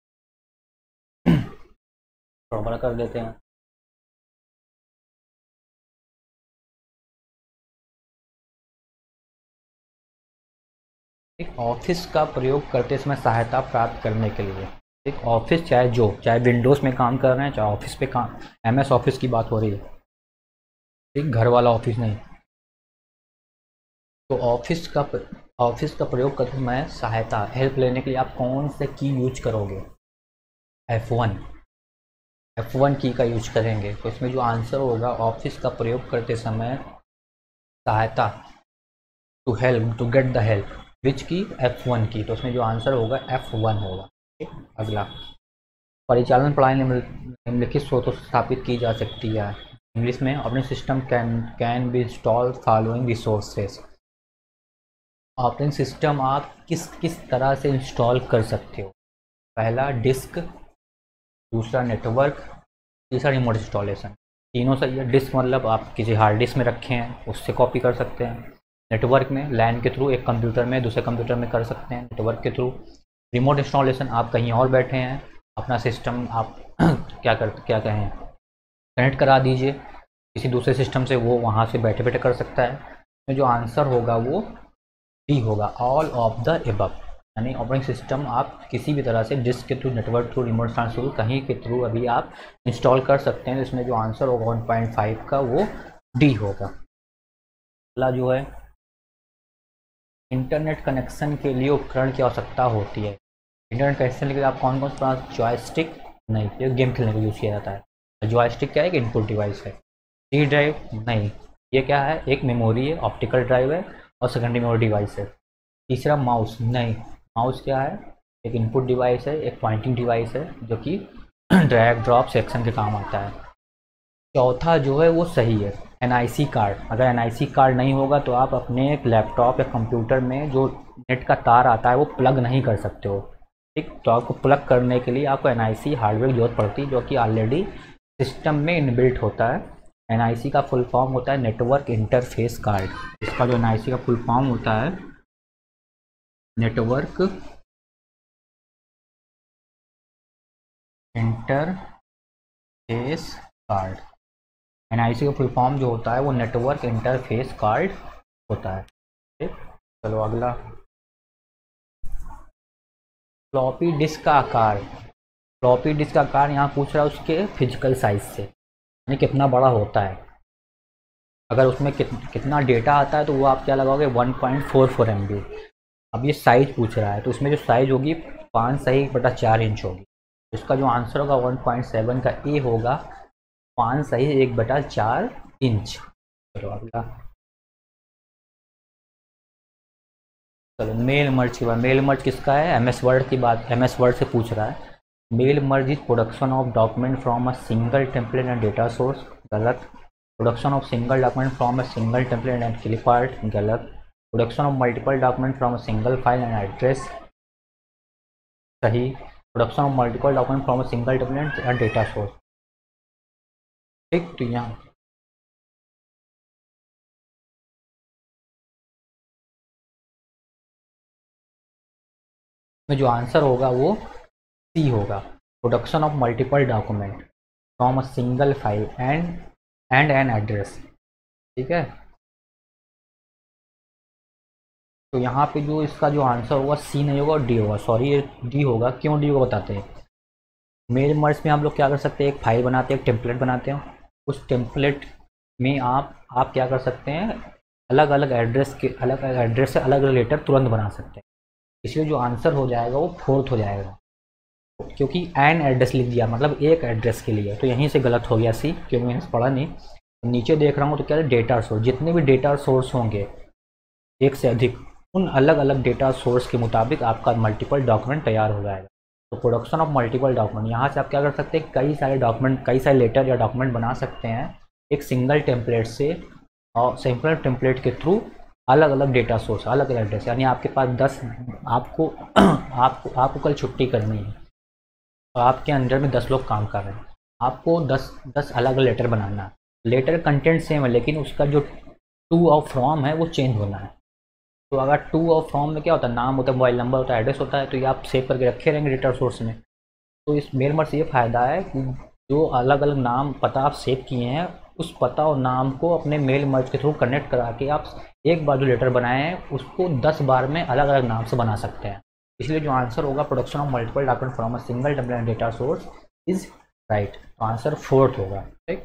थोड़ा बड़ा कर देते हैं। एक ऑफिस का प्रयोग करते समय सहायता प्राप्त करने के लिए, एक ऑफिस चाहे जो चाहे विंडोज़ में काम कर रहे हैं, चाहे ऑफिस पे काम, एमएस ऑफिस की बात हो रही है, एक घर वाला ऑफिस नहीं। तो ऑफिस का ऑफिस का प्रयोग करते समय सहायता, हेल्प लेने के लिए आप कौन से की यूज करोगे, एफ वन, एफ वन की का यूज करेंगे। तो इसमें जो आंसर होगा, ऑफिस का प्रयोग करते समय सहायता, to help, to get the help, which key, F one की, तो उसमें जो आंसर होगा एफ वन होगा। ठीक, अगला, परिचालन प्रणाली निम्नलिखित स्रोतों से स्थापित की जा सकती है। इंग्लिश में, operating system can can be install following resources. Operating system आप किस किस तरह से इंस्टॉल कर सकते हो, पहला डिस्क, दूसरा नेटवर्क, तीसरा रिमोट इंस्टॉलेशन। तीनों से, ये डिस्क मतलब आप किसी हार्ड डिस्क में रखे हैं उससे कॉपी कर सकते हैं, नेटवर्क में लैन के थ्रू एक कंप्यूटर में दूसरे कंप्यूटर में कर सकते हैं नेटवर्क के थ्रू, रिमोट इंस्टॉलेशन आप कहीं और बैठे हैं, अपना सिस्टम आप क्या कर क्या कहें कनेक्ट करा दीजिए किसी दूसरे सिस्टम से, वो वहाँ से बैठे बैठे कर सकता है। तो जो आंसर होगा वो डी होगा, ऑल ऑफ द एबव। यानी ऑपरेटिंग सिस्टम आप किसी भी तरह से डिस्क के through, network through, remote through, कहीं के थ्रू अभी आप इंस्टॉल कर सकते हैं। इसमें जो आंसर होगा वन पॉइंट फाइव का वो डी होगा। अगला जो है, इंटरनेट कनेक्शन के लिए उपकरण की आवश्यकता होती है। इंटरनेट कनेक्शन के लिए आप कौन कौन सा, जॉयस्टिक नहीं, ये गेम खेलने के लिए यूज़ किया जाता है। जॉयस्टिक क्या है, एक इनपुट डिवाइस है। सी ड्राइव नहीं, ये क्या है, एक मेमोरी है, ऑप्टिकल ड्राइव है और सेकेंडरी मेमोरी डिवाइस है। तीसरा माउस नहीं, माउस क्या है, एक इनपुट डिवाइस है, एक पॉइंटिंग डिवाइस है जो कि ड्रैग ड्रॉप सेक्शन के काम आता है। चौथा जो है वो सही है, एन आई सी कार्ड। अगर एन आई सी कार्ड नहीं होगा तो आप अपने लैपटॉप या कंप्यूटर में जो नेट का तार आता है वो प्लग नहीं कर सकते हो। ठीक, तो आपको प्लग करने के लिए आपको एन आई सी हार्डवेयर की जरूरत पड़ती है जो कि ऑलरेडी सिस्टम में इनबिल्ट होता है। एन आई सी का फुल फॉर्म होता है नेटवर्क इंटरफेस कार्ड। इसका जो एन आई सी का फुल फॉर्म होता है network interface card. N I C का फुल फॉर्म जो होता है वो नेटवर्क इंटरफेस कार्ड होता है। ठीक, चलो अगला, फ्लॉपी डिस्क का आकार। फ्लॉपी डिस्क का आकार यहाँ पूछ रहा है उसके फिजिकल साइज से, यानी कितना बड़ा होता है। अगर उसमें कित, कितना डेटा आता है तो वो आप क्या लगाओगे, one point four four M B. अब ये साइज पूछ रहा है तो उसमें जो साइज होगी पाँच सही बटा चार इंच होगी। इसका जो आंसर होगा वन पॉइंट सेवन का ए होगा, पाँच सही एक बटा चार इंच। चलो अगला, चलो मेल मर्ज की बात। मेल मर्ज किसका है, एम एस वर्ड की बात, एम एस वर्ड से पूछ रहा है। Mail merge is production of document from a single template and data source, गलत। Production of single document from a single template and clip art, गलत। Production of multiple document from a single file and address, सही। Production of multiple document from a single template and data source, ठीक। तो यहाँ में जो answer होगा वो C होगा, production of multiple document from a single file and and an address, ठीक है। तो यहाँ पे जो इसका जो आंसर होगा सी नहीं होगा और डी होगा, सॉरी ये डी होगा। क्यों डी होगा बताते हैं। मेल मर्ज में हम लोग क्या कर सकते हैं, एक फाइल बनाते हैं, एक टेम्पलेट बनाते हैं, उस टेम्पलेट में आप आप क्या कर सकते हैं, अलग अलग एड्रेस के अलग अलग एड्रेस से अलग अलग लेटर तुरंत बना सकते हैं। इसलिए जो आंसर हो जाएगा वो फोर्थ हो जाएगा, क्योंकि एन एड्रेस लिख दिया मतलब एक एड्रेस के लिए, तो यहीं से गलत हो गया सी, क्योंकि मैंने पढ़ा नहीं। नीचे देख रहा हूँ तो क्या है, डेटा सोर्स, जितने भी डेटा सोर्स होंगे एक से अधिक, उन अलग अलग डेटा सोर्स के मुताबिक आपका मल्टीपल डॉक्यूमेंट तैयार हो जाएगा। तो प्रोडक्शन ऑफ मल्टीपल डॉक्यूमेंट, यहाँ से आप क्या कर सकते हैं, कई सारे डॉक्यूमेंट, कई सारे लेटर या डॉक्यूमेंट बना सकते हैं एक सिंगल टेम्पलेट से, और सिंगल टेम्पलेट के थ्रू अलग अलग डेटा सोर्स, अलग अलग एड्रेस। यानी आपके पास दस, आपको आपको आपको कल छुट्टी करनी है तो आपके अंडर में दस लोग काम कर रहे हैं, आपको दस दस अलग अलग लेटर बनाना है। लेटर कंटेंट सेम है लेकिन उसका जो टू और फ्रॉम है वो चेंज होना है। तो अगर टू और फ्रॉम में क्या होता है, नाम होता है, मोबाइल नंबर होता है, एड्रेस होता है, तो ये आप सेव करके रखे रहेंगे डेटा सोर्स में। तो इस मेल मर्ज से ये फ़ायदा है कि जो अलग अलग नाम पता आप सेव किए हैं, उस पता और नाम को अपने मेल मर्ज के थ्रू कनेक्ट करा के आप एक बार जो लेटर बनाए हैं उसको दस बार में अलग अलग नाम से बना सकते हैं। इसलिए जो आंसर होगा production of multiple document from a single template data source is right. तो आंसर फोर्थ होगा, ठीक।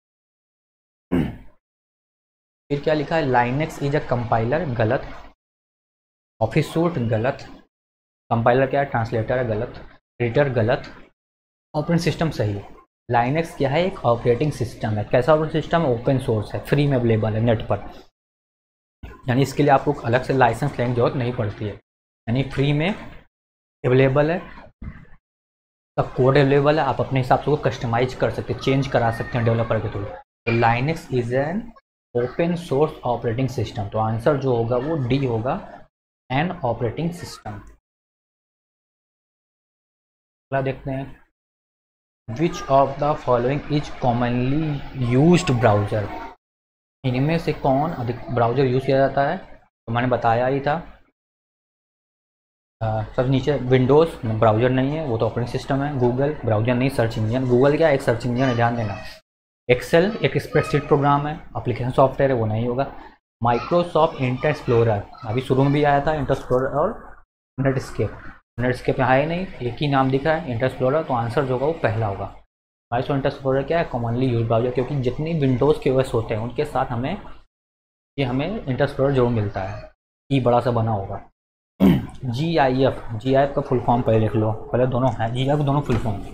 फिर क्या लिखा है, लाइनेक्स इज अ कंपाइलर, गलत। ऑफिस सूट, गलत। कंपाइलर क्या है, ट्रांसलेटर है, गलत। एडिटर, गलत। ऑपरेटिंग सिस्टम, सही। लाइनेक्स क्या है, एक ऑपरेटिंग सिस्टम है। कैसा ऑपरेटिंग सिस्टम है, ओपन सोर्स है, फ्री में अवेलेबल है नेट पर, यानी इसके लिए आपको अलग से लाइसेंस लेने की जरूरत नहीं पड़ती है, यानी फ्री में अवेलेबल है, सब कोड अवेलेबल है, आप अपने हिसाब से वो कस्टमाइज कर सकते हैं, चेंज करा सकते हैं डेवलपर के थ्रू। तो Linux is an open source operating system. तो आंसर जो होगा वो डी होगा, एन ऑपरेटिंग सिस्टम। अगला देखते हैं, which of the following is commonly used browser. इनमें से कौन अधिक ब्राउजर यूज किया जाता है, तो मैंने बताया ही था। सब नीचे विंडोज़ ब्राउजर नहीं है, वो तो ऑपरेटिंग सिस्टम है। गूगल ब्राउजर नहीं, सर्च इंजन। गूगल क्या है, एक सर्च इंजन है, ध्यान देना। एक्सेल एक स्प्रेडशीट प्रोग्राम है, एप्लीकेशन सॉफ्टवेयर है, वो नहीं होगा। माइक्रोसॉफ्ट इंटरनेट एक्सप्लोरर, अभी शुरू में भी आया था इंटरनेट एक्सप्लोरर और नेटस्केप। नेटस्केप यहाँ है नहीं, एक ही नाम दिखा है इंटरनेट एक्सप्लोरर, तो आंसर जो होगा वो पहला होगा। माइक्रोसॉफ्ट इंटरनेट एक्सप्लोरर क्या है, कॉमनली यूज ब्राउजर, क्योंकि जितनी विंडोज़ के ओएस होते हैं उनके साथ हमें ये हमें इंटरनेट एक्सप्लोरर जरूर मिलता है, ई बड़ा सा बना होगा। G I F, G I F का फुल फॉर्म पहले लिख लो, पहले दोनों है जी आई एफ दोनों फुल फॉर्म।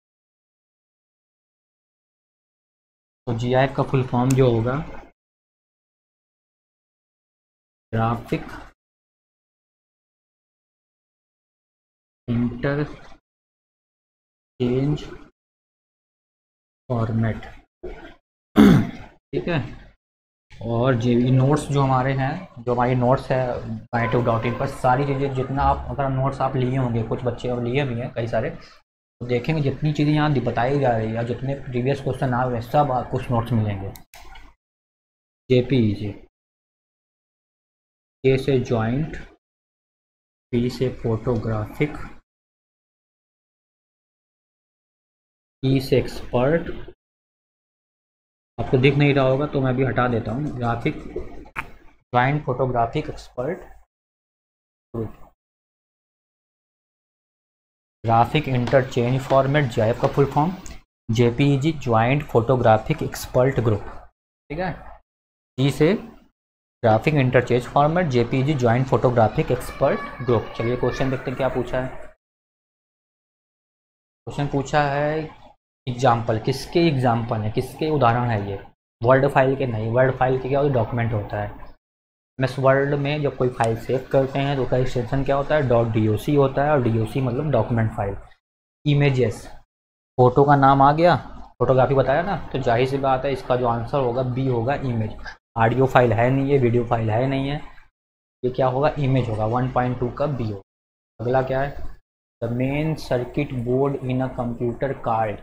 तो जी आई एफ का फुल फॉर्म जो होगा, ग्राफिक इंटरचेंज फॉर्मेट, ठीक है। और जे नोट्स जो हमारे हैं, जो हमारी नोट्स है बाइनारीट्यूब डॉट इन पर, सारी चीज़ें जितना आप अगर नोट्स आप लिए होंगे, कुछ बच्चे और लिए भी हैं कई सारे, तो देखेंगे जितनी चीज़ें यहाँ बताई जा रही है, जितने प्रीवियस क्वेश्चन आ रहे हैं, सब आपको कुछ नोट्स मिलेंगे। जेपीईजी, ए से जॉइंट, पी से फोटोग्राफिक, ई से एक्सपर्ट, आपको दिख नहीं रहा होगा तो मैं भी हटा देता हूँ, graphic joint photographic expert group, graphic interchange format G I F का full form, JPEG joint photographic expert group, ठीक है। जी से graphic interchange format, JPEG joint photographic expert group. चलिए क्वेश्चन देखते हैं क्या पूछा है। क्वेश्चन पूछा है एग्जाम्पल, किसके एग्जाम्पल है, किसके उदाहरण है ये, वर्ड फाइल के नहीं। वर्ड फाइल के क्या होता है, डॉक्यूमेंट होता है। एमएस वर्ड में जब कोई फाइल सेव करते हैं तो उसका एक्सटेंशन क्या होता है, डॉट डी ओ सी होता है, और डी ओ सी मतलब डॉक्यूमेंट फाइल। इमेजेस, फोटो का नाम आ गया, फोटोग्राफी बताया ना, तो जाहिर सी बात है इसका जो आंसर होगा बी होगा इमेज। ऑडियो फाइल है नहीं है, वीडियो फाइल है नहीं है, ये क्या होगा इमेज होगा, वन पॉइंट टू का बी होगा। अगला क्या है, the main circuit board in a computer card.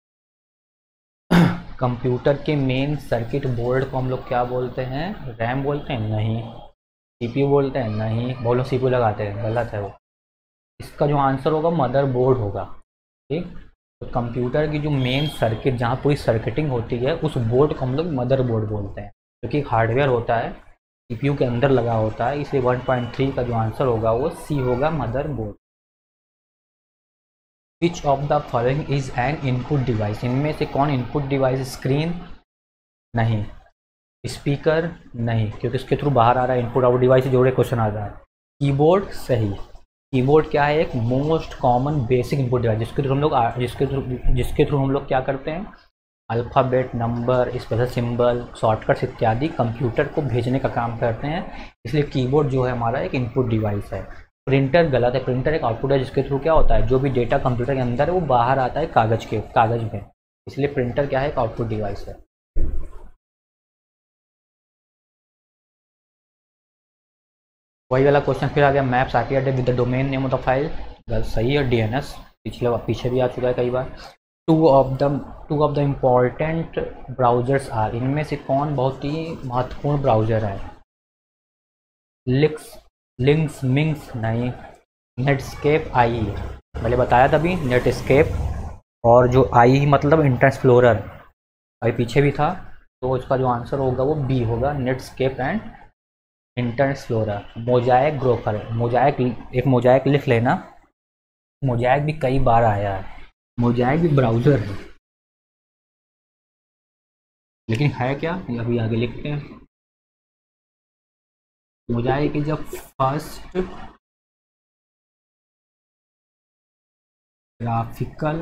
Computer के मेन सर्किट बोर्ड को हम लोग क्या बोलते हैं, रैम बोलते हैं, नहीं। सीपीयू बोलते हैं, नहीं। बोलो सीपीयू लगाते हैं, गलत है वो। इसका जो आंसर होगा मदर बोर्ड होगा, ठीक। तो कंप्यूटर की जो मेन सर्किट, जहाँ पूरी सर्किटिंग होती है, उस बोर्ड को हम लोग मदर बोर्ड बोलते हैं, क्योंकि हार्डवेयर होता है, सीपीयू के अंदर लगा होता है, इसलिए वन पॉइंट थ्री का जो आंसर होगा वो सी होगा, motherboard. Which of the following is an input device, इनमें से कौन इनपुट डिवाइस, स्क्रीन नहीं, स्पीकर नहीं, क्योंकि इसके थ्रू बाहर आ रहा है, इनपुट आउट डिवाइस से जोड़े क्वेश्चन आ रहा है। कीबोर्ड सही, कीबोर्ड क्या है, एक most common basic input device, जिसके थ्रू हम लोग जिसके थ्रू जिसके थ्रू हम लोग क्या करते हैं, alphabet, number, special symbol, shortcuts इत्यादि कंप्यूटर को भेजने का काम करते हैं, इसलिए कीबोर्ड जो है हमारा एक इनपुट डिवाइस है। प्रिंटर गलत है, प्रिंटर एक आउटपुट है, जिसके थ्रू क्या होता है, जो भी डेटा कंप्यूटर के अंदर है वो बाहर आता है कागज़ के कागज़ में, इसलिए प्रिंटर क्या है, एक आउटपुट डिवाइस है। वही वाला क्वेश्चन फिर आ गया, maps IP address with the domain name of the file, सही है, डीएनएस, पिछले पीछे भी आ चुका है कई बार। Two of the two of the important browsers are, इनमें से कौन बहुत ही महत्वपूर्ण ब्राउज़र है, लिंक्स लिंक्स मिंक्स नहीं, नेटस्केप आई, मैंने बताया तभी नेटस्केप, और जो आई मतलब इंटरनेट एक्सप्लोरर, अभी पीछे भी था, तो इसका जो आंसर होगा वो बी होगा, Netscape and Internet Explorer. Mosaic browser है, मोजाइक एक मोजाइक लिख लेना, मोजाइक भी कई बार आया है, मोजाइक भी ब्राउज़र है, लेकिन है क्या, ये अभी आगे लिखते हैं। Mosaic is a first graphical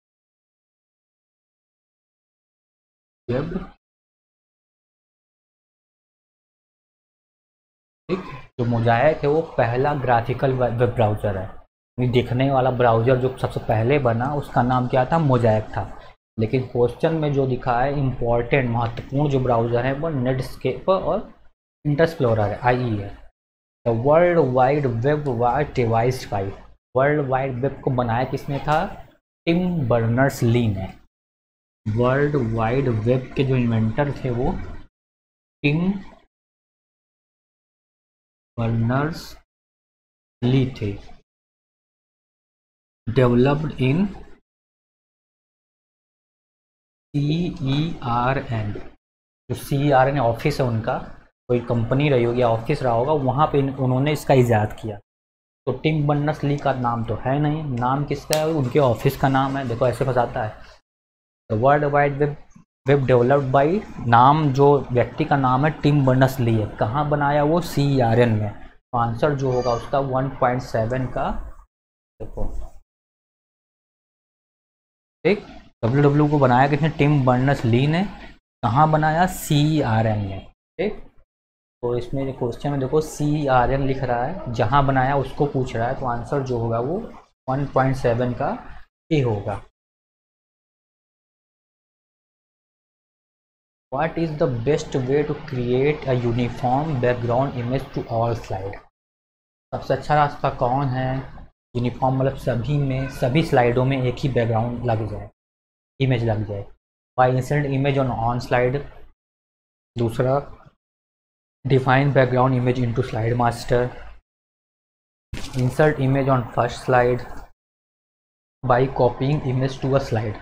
web, ठीक, जो मोजाइक है वो पहला ग्राफिकल वेब ब्राउज़र है, दिखने वाला ब्राउज़र जो सबसे पहले बना उसका नाम क्या था, मोजाइक था। लेकिन क्वेश्चन में जो दिखा है इम्पॉर्टेंट महत्वपूर्ण जो ब्राउज़र है वो नेटस्केप और इंटरनेट एक्सप्लोरर है, आई है। The world wide web was devised by, world wide web को बनाया किसने था, टिम बर्नर्स ली ने। वर्ल्ड वाइड वेब के जो इन्वेंटर थे वो टिम बर्नर्स ली थे। Developed in C E R N, जो C E R N office है उनका, कोई कंपनी रही होगी या ऑफिस रहा होगा, वहाँ पे उन्होंने इसका इजाद किया। तो टिम बर्नर्स ली का नाम तो है नहीं, नाम किसका है, उनके ऑफिस का नाम है, देखो ऐसे फंसाता है। तो world wide web web developed by, नाम जो व्यक्ति का नाम है टिम बर्नर्स ली है, कहाँ बनाया वो, सी ई आर एन में। तो आंसर जो होगा उसका वन पॉइंट सेवन का, देखो ठीक, डब्ल्यू डब्ल्यू को बनाया किसने, टिम बर्नर्स ली ने, कहाँ बनाया, सी ई आर एन में, ठीक। तो इसमें क्वेश्चन में देखो सी ई आर एन लिख रहा है, जहाँ बनाया उसको पूछ रहा है, तो आंसर जो होगा वो वन पॉइंट सेवन का ए होगा। What is the best way to create a uniform background image to all slide? सबसे अच्छा रास्ता कौन है, यूनिफॉर्म मतलब सभी में सभी स्लाइडों में एक ही बैकग्राउंड लग जाए, इमेज लग जाए। By insert image on on slide, दूसरा define background image into slide master, insert image on first slide, by copying image to a slide.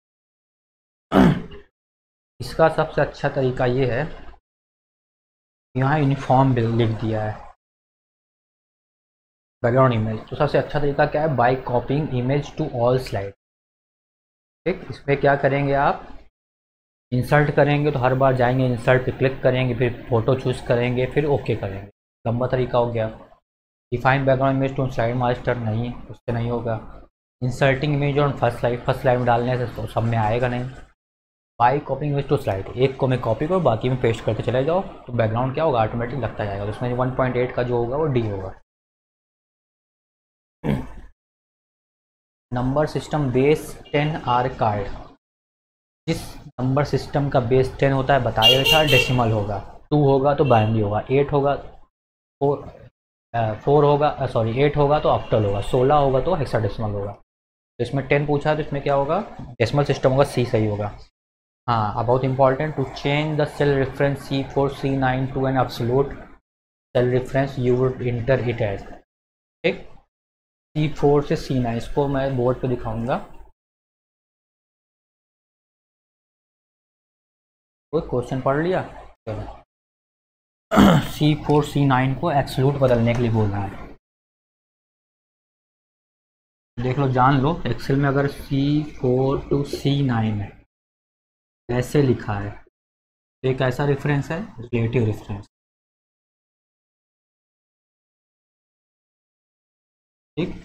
इसका सबसे अच्छा तरीका ये है, यहाँ यूनिफॉर्म लिख दिया है बैकग्राउंड इमेज, तो सबसे अच्छा तरीका क्या है, by copying image to all slide, ठीक। इसमें क्या करेंगे आप, इंसर्ट करेंगे तो हर बार जाएंगे इंसर्ट पे क्लिक करेंगे, फिर फोटो चूज करेंगे, फिर ओके करेंगे, लंबा तरीका हो गया। Define background image to slide master नहीं, उससे नहीं होगा। Inserting image on first slide, first slide में डालने से तो सब में आएगा नहीं। By copying image to slide, एक को मैं कॉपी करो बाकी में पेस्ट करते चले जाओ, तो बैकग्राउंड क्या होगा, ऑटोमेटिक लगता जाएगा। तो उसमें वन पॉइंट एट का जो होगा वो डी होगा। Number system base ten are card, जिस नंबर सिस्टम का बेस टेन होता है बताया था डेसिमल होगा, टू होगा तो बाइनरी होगा, एट होगा फोर फोर होगा सॉरी एट होगा तो ऑक्टल होगा, सोलह होगा तो हेक्साडेसिमल होगा। तो इसमें टेन पूछा है तो इसमें क्या होगा, डेसिमल सिस्टम होगा, सी सही होगा। हाँ, about important, to change the cell reference C four C nine to an absolute cell reference you would enter it as, ठीक, सी फोर से सी नाइन, इसको मैं बोर्ड पे दिखाऊंगा। कोई क्वेश्चन पढ़ लिया, चलो सी फोर सी नाइन को एब्सोल्यूट बदलने के लिए बोल रहा है, देख लो जान लो। एक्सेल में अगर C four to C nine है ऐसे लिखा है तो एक ऐसा रेफरेंस है रिलेटिव रेफरेंस, ठीक।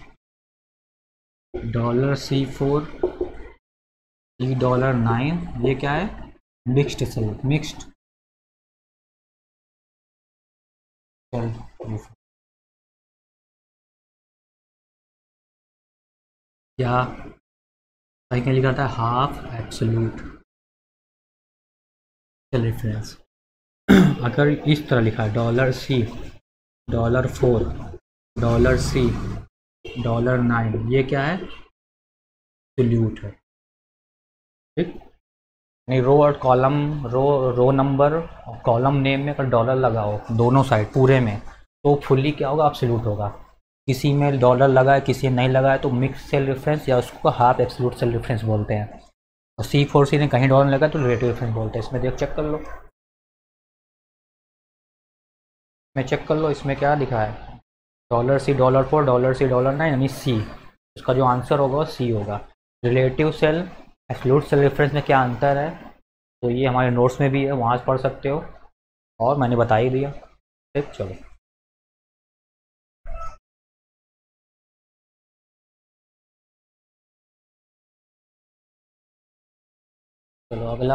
Dollar C four C dollar nine, ये क्या है, मिक्स्ड सेल, मिक्स्ड सेल, या कहीं कहीं लिखा था हाफ एब्सोल्यूट सेल रेफरेंस। अगर इस तरह लिखा है dollar C dollar four dollar C dollar nine, ये क्या है, एब्सोल्यूट है, ठीक। नहीं, रो और कॉलम, रो रो नंबर और कॉलम नेम में अगर डॉलर लगाओ दोनों साइड पूरे में तो फुल्ली क्या होगा, एब्सोल्यूट होगा। किसी में डॉलर लगा है किसी में नहीं लगा है तो मिक्स सेल रेफरेंस या उसको हाफ एब्सोल्यूट सेल रेफरेंस बोलते हैं। और सी फोर सी ने कहीं डॉलर लगा तो रिलेटिव रेफरेंस बोलते हैं। इसमें देख चेक कर लो, मैं चेक कर लो इसमें क्या लिखा है, dollar C dollar four dollar C dollar nine यानी सी, उसका जो आंसर होगा वो सी होगा। Relative cell absolute cell reference में क्या अंतर है, तो ये हमारे नोट्स में भी है, वहाँ से पढ़ सकते हो और मैंने बता ही दिया, ठीक। चलो चलो अगला,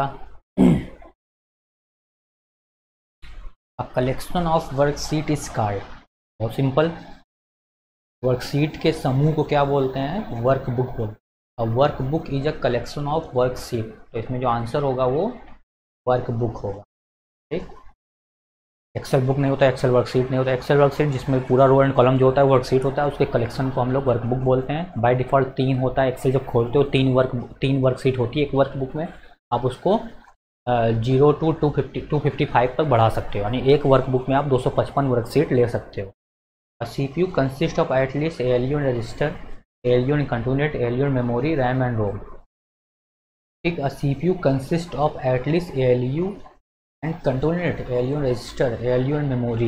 a collection of worksheet is card, बहुत सिंपल। वर्कशीट के समूह को क्या बोलते हैं, वर्कबुक बोलते हैं। A workbook is a collection of worksheet, तो इसमें जो आंसर होगा वो वर्कबुक होगा, ठीक। एक्सेल बुक नहीं होता, एक्सेल वर्कशीट नहीं होता। एक्सेल वर्कशीट जिसमें पूरा रो एंड कॉलम जो होता है वर्कशीट होता है, उसके कलेक्शन को हम लोग वर्कबुक बोलते हैं। बाय डिफ़ॉल्ट तीन होता है, एक्सेल जब खोलते हो तीन वर्क तीन वर्कशीट होती है एक वर्कबुक में, आप उसको zero to two fifty two fifty five तक बढ़ा सकते हो, यानी एक वर्कबुक में आप दो सौ पचपन वर्कशीट ले सकते हो। A C P U consist of at least A L U register, A L U component, A L U memory, RAM and ROM, ठीक। A C P U consist of at least A L U and component, A L U register, A L U memory,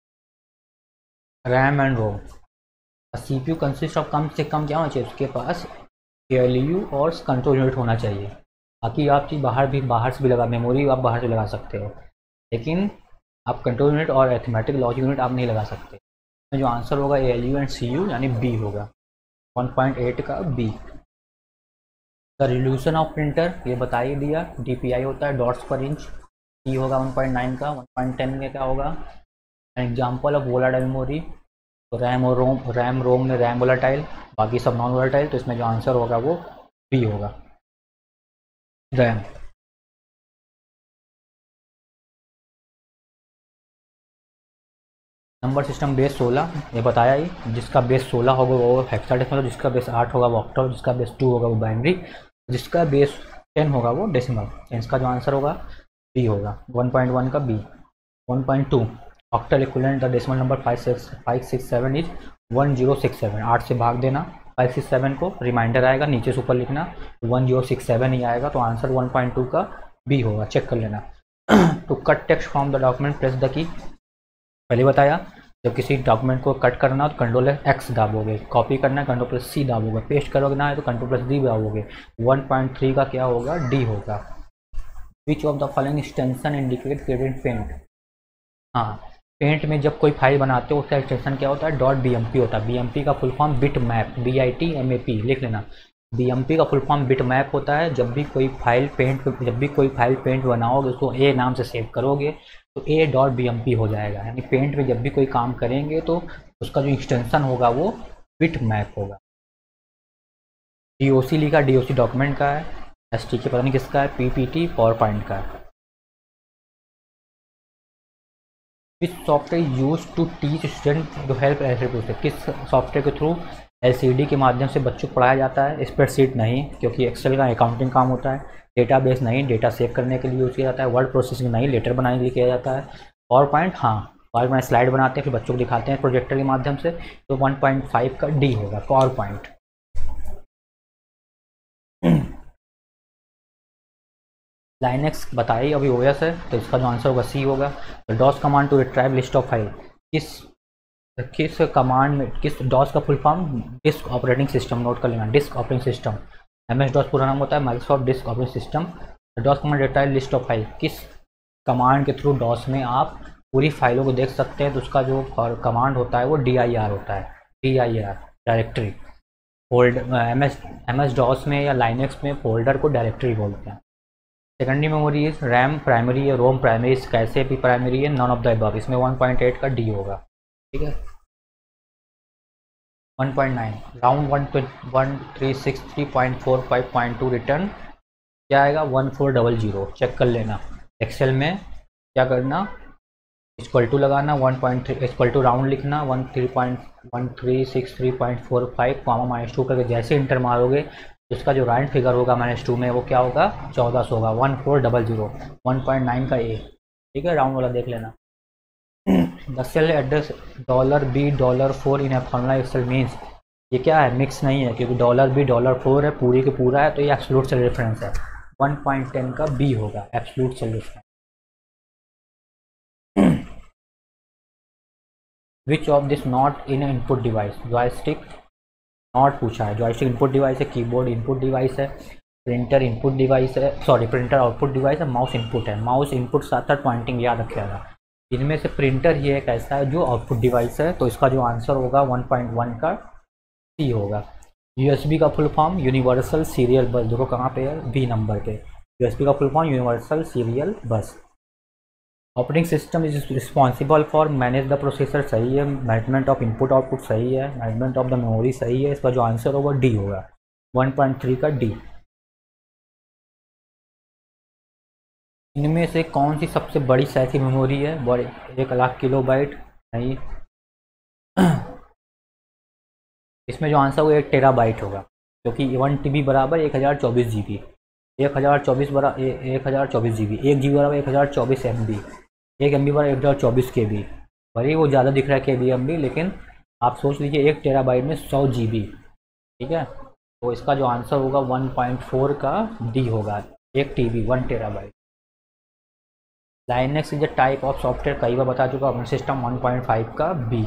RAM and ROM. C P U consist of कम से कम क्या होना चाहिए, उसके पास A L U और control unit होना चाहिए। बाकी आप चीज़ बाहर भी बाहर से भी लगा, मेमोरी आप बाहर से लगा सकते हो, लेकिन आप कंट्रोल यूनिट और अरिथमेटिक लॉजिक यूनिट आप नहीं लगा सकते। जो आंसर होगा A L U and C U यानी बी होगा, वन पॉइंट एट का B. The resolution of printer ये बता ही दिया, डी पी आई होता है डॉट्स पर इंच, सी होगा वन पॉइंट नाइन का, वन पॉइंट टेन में क्या होगा, एग्जाम्पल ऑफ वोलाटाइल मेमोरी, तो रैम और रोम, रैम रोम में रैम वोलाटाइल, बाकी सब नॉन वोलाटाइल, तो इसमें जो आंसर होगा वो बी होगा, रैम। नंबर सिस्टम बेस सोलह, ये बताया ही, जिसका बेस सोलह होगा वो हेक्साडेसिमल, जिसका बेस आठ होगा वो ऑक्टल, जिसका बेस टू होगा वो बाइनरी, जिसका बेस टेन होगा वो डेसिमल। इसका जो आंसर होगा बी होगा, वन पॉइंट वन का B. One point two octal equivalent the decimal number five six five six seven is one zero six seven, आठ से भाग देना फाइव सिक्स सेवन को, रिमाइंडर आएगा नीचे से ऊपर लिखना, वन जीरो सिक्स सेवन ही आएगा, तो आंसर वन पॉइंट टू का बी होगा, चेक कर लेना। To cut text from the document press the key, पहले बताया जब किसी डॉक्यूमेंट को कट करना तो कंट्रोल एक्स दाबोगे, कॉपी करना है कंट्रोल प्लस सी दाबोगे, पेस्ट करना है तो कंट्रोल प्लस डी दाबोगे। वन पॉइंट थ्री का क्या होगा, डी होगा। Which of the following extension indicate credit paint, हाँ पेंट में जब कोई फाइल बनाते हो उसका एक्सटेंशन क्या होता है, डॉट बी एम पी होता है। बी एम पी का full form bit map, B I T M A P लिख लेना। बी एम पी का फुल फॉर्म बिट मैप होता है। जब भी कोई फाइल पेंट जब भी कोई फाइल पेंट बनाओगे उसको ए नाम से सेव करोगे तो A dot B M P हो जाएगा, यानी पेंट में जब भी कोई काम करेंगे तो उसका जो एक्सटेंशन होगा वो बिट मैप होगा। डीओसी लिखा, डीओसी डॉक्यूमेंट का है, एसटीके पता नहीं किसका है, पीपीटी पावर पॉइंट का है। किस software use to teach student to help LCD, किस सॉफ्टवेयर के थ्रू एलसीडी के माध्यम से बच्चों को पढ़ाया जाता है। स्प्रेडशीट नहीं, क्योंकि एक्सेल का अकाउंटिंग काम होता है। डेटाबेस नहीं, डेटा सेव करने के लिए यूज़ किया जाता है। वर्ड प्रोसेसिंग नहीं, लेटर बनाने के लिए किया जाता है। पावर पॉइंट हाँ, पावर पॉइंट स्लाइड बनाते हैं फिर बच्चों को दिखाते हैं प्रोजेक्टर के माध्यम से, तो वन पॉइंट फाइव का डी होगा पावर पॉइंट। लाइनेक्स बताइए, अभी ओएस है तो इसका जो आंसर होगा सी होगा। तो DOS command to retrieve list of file, किस किस कमांड में, किस डॉस का full form disk operating system, नोट कर लेना, disk operating system. M S DOS पूरा नाम होता है Microsoft disk operating system. DOS command retrieve list of file, किस कमांड के थ्रू डॉस में आप पूरी फाइलों को देख सकते हैं, तो उसका जो कमांड होता है वो डी आई आर होता है, D I R directory. Fold M S M S DOS में या लाइनेक्स में फोल्डर को डायरेक्टरी बोलते हैं। Secondary memory is RAM primary है, रोम प्राइमरी, कैसे भी प्राइमरी है, नॉन ऑफ द अबव। इसमें वन पॉइंट एट का डी होगा, ठीक है। One point nine round one one three six three point four five point two return क्या आएगा, one four double zero. Check कर लेना एक्सेल में क्या करना, इक्वल टू लगाना, one point three equal to round लिखना, one three point one three six three point four five comma minus two करके जैसे इंटर मारोगे उसका जो राइट फिगर होगा माइनस टू में वो क्या होगा, चौदह सौ होगा। One four double zero, one point nine का ए, ठीक है। राउंड वाला देख लेना। The cell address dollar B dollar four in A formula Excel means, ये क्या है, मिक्स नहीं है, क्योंकि डॉलर बी डॉलर फोर है, पूरी के पूरा है, तो ये एब्सोल्यूट सेल रेफरेंस है। वन पॉइंट टेन का बी होगा, absolute cell reference. Which of this not in input device, joystick not पूछा है, जॉयस्टिक इनपुट डिवाइस है, कीबोर्ड इनपुट डिवाइस है, प्रिंटर इनपुट डिवाइस है, सॉरी प्रिंटर आउटपुट डिवाइस है, mouse input है। Mouse input साथ साथ पॉइंटिंग याद रखिएगा। इनमें से प्रिंटर ये एक ऐसा है जो आउटपुट डिवाइस है, तो इसका जो आंसर होगा वन पॉइंट वन का सी होगा। यूएसबी का फुल फॉर्म यूनिवर्सल सीरियल बस, देखो कहाँ पे है, बी नंबर पे। यूएसबी का full form universal serial bus. Operating system is responsible for manage the processor, सही है। मैनेजमेंट ऑफ इनपुट आउटपुट सही है। मैनेजमेंट ऑफ द मेमोरी सही है। इसका जो आंसर होगा डी होगा, वन पॉइंट थ्री का डी। इनमें से कौन सी सबसे बड़ी साइज की मेमोरी है, बड़ी एक लाख किलो बाइट नहीं, इसमें जो आंसर होगा एक टेरा बाइट होगा, क्योंकि वन टी बी बराबर एक हज़ार चौबीस जी बी, एक हज़ार चौबीस बरा एक हज़ार चौबीस जी बी, एक जी बी बराबर एक हज़ार चौबीस एम बी, एक एम बी बराबर एक हज़ार चौबीस के बी। भले वो ज़्यादा दिख रहा है के बी एम बी, लेकिन आप सोच लीजिए एक टेरा बाइट में सौ जी बी, ठीक है। तो इसका जो आंसर होगा वन पॉइंट फोर का डी होगा, एक T B one terabyte. Linux is a type of software, कई बार बता चुका operating system, one point five का बी।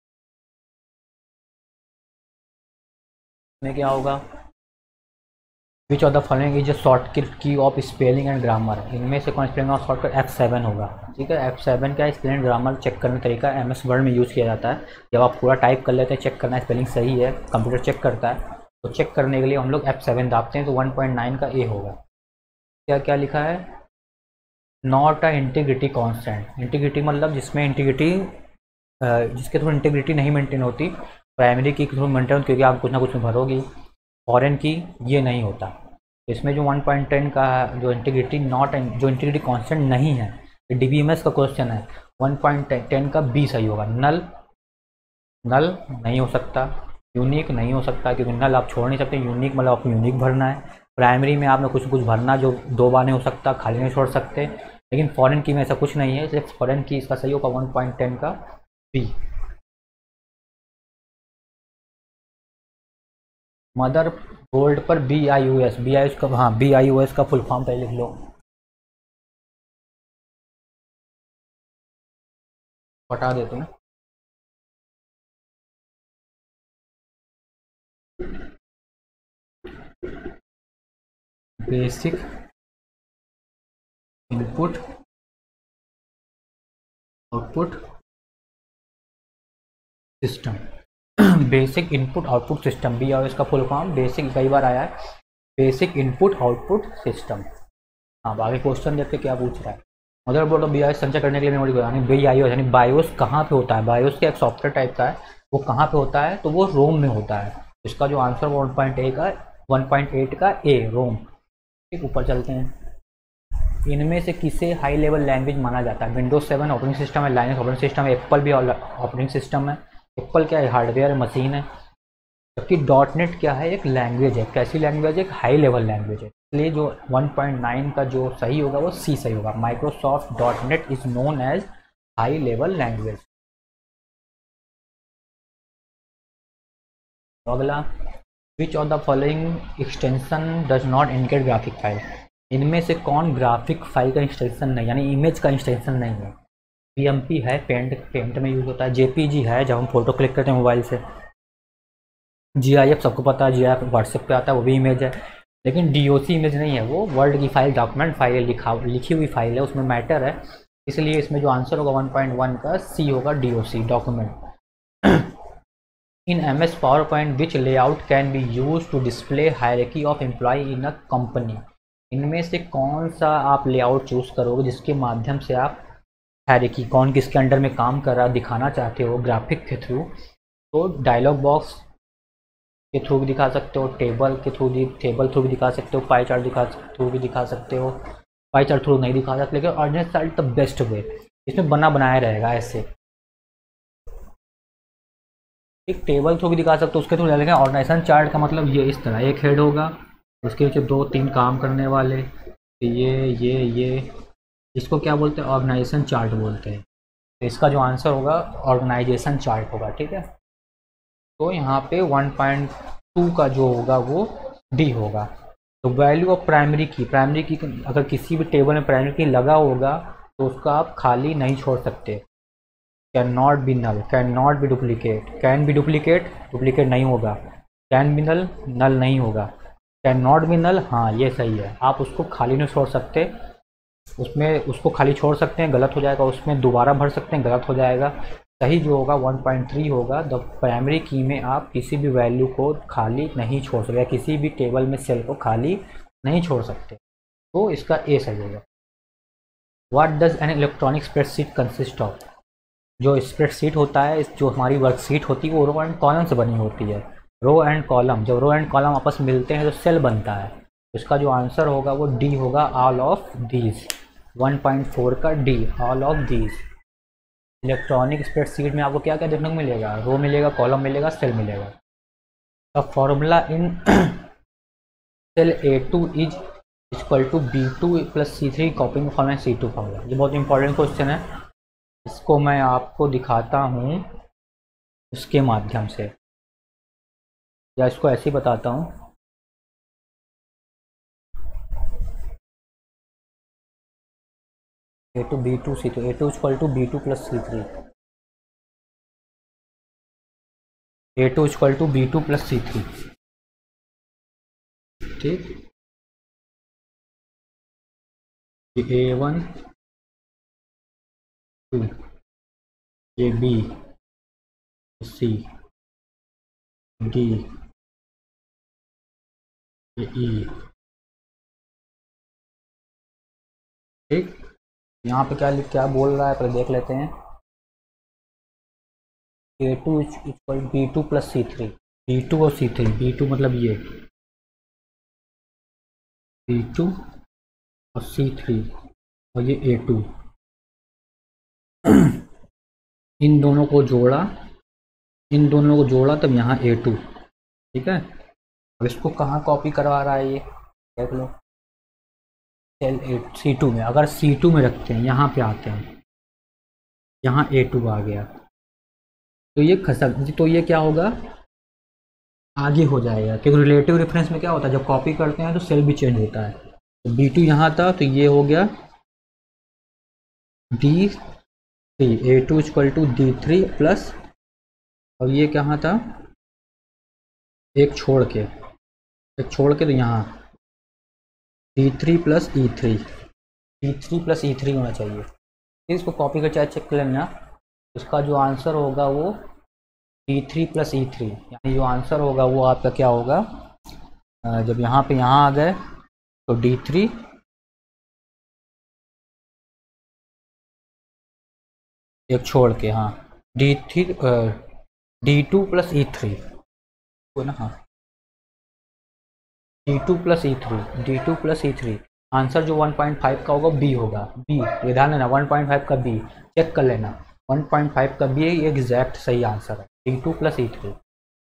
में क्या होगा, which of the following is a shortcut key of spelling and grammar, इनमें से कौन spelling of shortcut F seven होगा, ठीक है। एफ सेवन का स्पेलिंग ग्रामर चेक करने का तरीका एम एस वर्ड में यूज़ किया जाता है। जब आप पूरा टाइप कर लेते हैं, चेक करना स्पेलिंग सही है, कंप्यूटर चेक करता है, तो चेक करने के लिए हम लोग एफ सेवन दाबते हैं, तो वन पॉइंट नाइन का ए होगा। क्या क्या लिखा है, not a integrity constant, integrity मतलब जिसमें इंटीग्रिटी जिसके थ्रू इंटीग्रिटी नहीं मेंटेन होती, प्राइमरी की थ्रू मेंटेन, क्योंकि आप कुछ ना कुछ में भरोगी, फॉरेन की ये नहीं होता। तो इसमें जो वन पॉइंट टेन का जो इंटीग्रिटी नॉट जो इंटीग्रिटी कांस्टेंट नहीं है, डी बी एम एस का क्वेश्चन है, वन पॉइंट टेन का बी सही होगा। नल नल नहीं हो सकता, यूनिक नहीं हो सकता, क्योंकि नल आप छोड़ नहीं सकते, यूनिक मतलब आपको यूनिक भरना है। प्राइमरी में आपने कुछ कुछ भरना जो दो बार नहीं हो सकता, खाली नहीं छोड़ सकते, लेकिन फॉरेन की में ऐसा कुछ नहीं है, सिर्फ फॉरेन की इसका सही होगा वन पॉइंट टेन का बी। मदर बोर्ड पर B I U S, B I S का, हाँ बी आई यू एस का फुल फॉर्म पहले लिख लो, हटा देते हैं। Basic input output system, basic input output system, B I S का फुल फॉर्म, बेसिक कई बार आया है, बेसिक इनपुट आउटपुट सिस्टम। हाँ आगे क्वेश्चन देखते क्या पूछ रहा है। मदरबोर्ड और बी आई एस संचय करने के लिए मेमोरी, यानी बी आई ओ यानी बायोस कहाँ पे होता है, बायोस का एक सॉफ्टवेयर टाइप का है, वो कहाँ पे होता है, तो वो रोम में होता है। इसका जो आंसर वन पॉइंट ए का वन पॉइंट एट का ए रोम। ठीक, ऊपर चलते हैं। इनमें से किसे हाई लेवल लैंग्वेज माना जाता है? विंडोज सेवन ऑपरेटिंग सिस्टम है, लाइनक्स ऑपरेटिंग सिस्टम है, एप्पल भी ऑपरेटिंग सिस्टम है। एप्पल क्या है? हार्डवेयर है, मशीन है। जबकि डॉट नेट क्या है? एक लैंग्वेज है। कैसी लैंग्वेज है? एक हाई लेवल लैंग्वेज है। इसलिए जो वन पॉइंट नाइन का जो सही होगा वो सी सही होगा। Microsoft dot net is known as high level language. अगला, which of the following extension does not indicate graphic file? इनमें से कौन ग्राफिक फाइल का एक्सटेंशन नहीं, यानी इमेज का एक्सटेंशन नहीं है? पीएमपी है, पेंट पेंट में यूज होता है। जेपीजी है जब हम फोटो क्लिक करते हैं मोबाइल से। जीआईएफ सबको पता है, जीआईएफ व्हाट्सएप पे आता है, वो भी इमेज है। लेकिन डीओसी इमेज नहीं है, वो वर्ड की फाइल, डॉक्यूमेंट फाइल है, लिखा लिखी हुई फाइल है, उसमें मैटर है। इसलिए इसमें जो आंसर होगा वन पॉइंट वन का सी होगा, DOC document. In M S PowerPoint which layout can be use to display hierarchy of employ in a company? इनमें से कौन सा आप लेआउट चूज करोगे जिसके माध्यम से आप हायरार्की, कौन किसके अंडर में काम कर रहा दिखाना चाहते हो ग्राफिक के थ्रू? तो डायलॉग बॉक्स के थ्रू भी दिखा सकते हो, टेबल के थ्रू भी टेबल थ्रू भी दिखा सकते हो, पाई चार्ट दिखा थ्रू भी दिखा सकते हो। पाई चार्ट थ्रू नहीं दिखा सकते, लेकिन ordinate chart the best way, इसमें बना बनाया रहेगा ऐसे। एक टेबल थ्रू भी दिखा सकते हो, उसके थ्रू लेकिन ऑर्गेनाइजेशन चार्ट का मतलब ये इस तरह एक हेड होगा, उसके नीचे दो तीन काम करने वाले, ये ये ये इसको क्या बोलते हैं? ऑर्गेनाइजेशन चार्ट बोलते हैं। तो इसका जो आंसर होगा ऑर्गेनाइजेशन चार्ट होगा। ठीक है, तो यहाँ पे वन पॉइंट टू का जो होगा वो डी होगा। तो value of primary key, primary key अगर किसी भी टेबल में प्राइमरी की लगा होगा तो उसका आप खाली नहीं छोड़ सकते। Can not be null, can not be duplicate, can be duplicate, duplicate नहीं होगा। कैन बी नल, नल नहीं होगा। कैन नॉट बी नल, हाँ ये सही है, आप उसको खाली नहीं छोड़ सकते। उसमें उसको खाली छोड़ सकते हैं, गलत हो जाएगा, उसमें दोबारा भर सकते हैं, गलत हो जाएगा। सही जो होगा वन पॉइंट थ्री होगा। द प्राइमरी की में आप किसी भी वैल्यू को खाली नहीं छोड़ सकते, या किसी भी टेबल में सेल को खाली नहीं छोड़ सकते, तो इसका ए सही होगा। What does an electronic spreadsheet consist of? जो स्प्रेडशीट होता है, जो हमारी वर्कशीट होती है, वो रो एंड कॉलम से बनी होती है। रो एंड कॉलम, जब रो एंड कॉलम आपस में मिलते हैं तो सेल बनता है। इसका जो आंसर होगा वो डी होगा, all of these. One point four का D, all of these. Electronic spreadsheet में आपको क्या क्या देखने को मिलेगा? रो मिलेगा, कॉलम मिलेगा, सेल मिलेगा। The formula in cell A two is equal to B two plus C three copying formula C two formula. ये बहुत इंपॉर्टेंट क्वेश्चन है, इसको मैं आपको दिखाता हूँ उसके माध्यम से, या इसको ऐसे ही बताता हूँ। A two B two C two, A two equal to B two plus C three, A two equal to B two plus C three. ठीक, ये ए वन, टू, ये बी, सी, डी, ये ई। ठीक, यहाँ पे क्या क्या बोल रहा है पहले देख लेते हैं। A two equal B two plus C three, B two और सी थ्री, बी टू मतलब ये बी टू और सी थ्री और ये ए टू, इन दोनों को जोड़ा, इन दोनों को जोड़ा तब यहाँ ए टू। ठीक है, अब इसको कहाँ कॉपी करवा रहा है ये देख लो, सेल एट सी टू में। अगर सी टू में रखते हैं, यहाँ पे आते हैं, यहाँ ए टू आ गया, तो ये खसक, तो ये क्या होगा? आगे हो जाएगा, क्योंकि रिलेटिव रेफरेंस में क्या होता है, जब कॉपी करते हैं तो सेल भी चेंज होता है। तो बी टू यहाँ था, तो ये हो गया D three, A two equal to D three plus, और ये कहाँ था? एक छोड़ के, एक छोड़ के तो यहाँ D three plus E three, D three plus E three होना चाहिए। फिर इसको कॉपी कर चाहे चेक कर लेना, इसका जो आंसर होगा वो D three plus E three, यानी जो आंसर होगा वो आपका क्या होगा? जब यहाँ पे यहाँ आ गए तो डी थ्री एक छोड़ के, हाँ D three D two plus E three, ना हाँ D two plus E three, D two plus E three answer जो वन पॉइंट फाइव का होगा बी होगा, बी ये ध्यान देना, वन पॉइंट फाइव का बी चेक कर लेना, वन पॉइंट फाइव का बी ये एग्जैक्ट सही आंसर है, D two plus E three.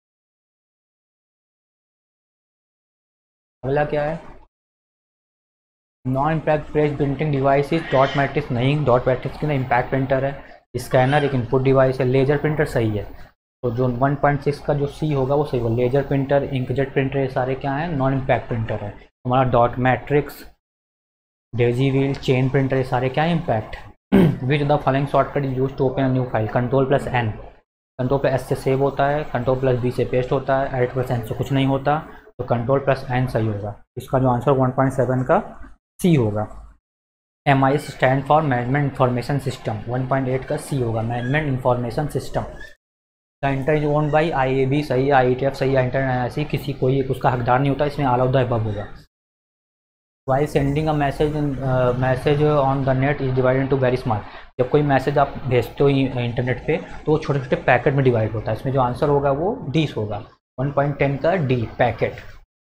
अगला क्या है, non impact press printing device is dot matrix, नहीं डॉट मैट्रिक्स की ना इम्पैक्ट प्रिंटर है, स्कैनर एक इनपुट डिवाइस है, लेजर प्रिंटर सही है, तो जो वन पॉइंट सिक्स का जो सी होगा वो सही होगा, लेजर प्रिंटर इंकजेट प्रिंटर ये सारे क्या हैं नॉन इम्पैक्ट प्रिंटर है। हमारा dot matrix daisy wheel chain printer ये सारे क्या है impact. Which the following shortcut is use to open a new file, control plus N, control plus S से सेव होता है, कंट्रोल प्लस बी से पेस्ट होता है, एडिट प्लस एन से कुछ नहीं होता, तो कंट्रोल प्लस एन सही होगा, इसका जो आंसर वन पॉइंट सेवन का सी होगा। M I S stand for management information system, one point eight का सी होगा, management information system. The inter is own by I A B सही है, आई टी एफ सही है, inter ऐसी किसी कोई एक उसका हकदार नहीं होता, इसमें ऑल ऑफ द अबव होगा। While sending a message message on the net is divided into very small, जब कोई मैसेज आप भेजते हो इंटरनेट पे तो वो छोटे छोटे पैकेट में डिवाइड होता है, इसमें जो आंसर होगा वो डी होगा, वन पॉइंट टेन का डी पैकेट।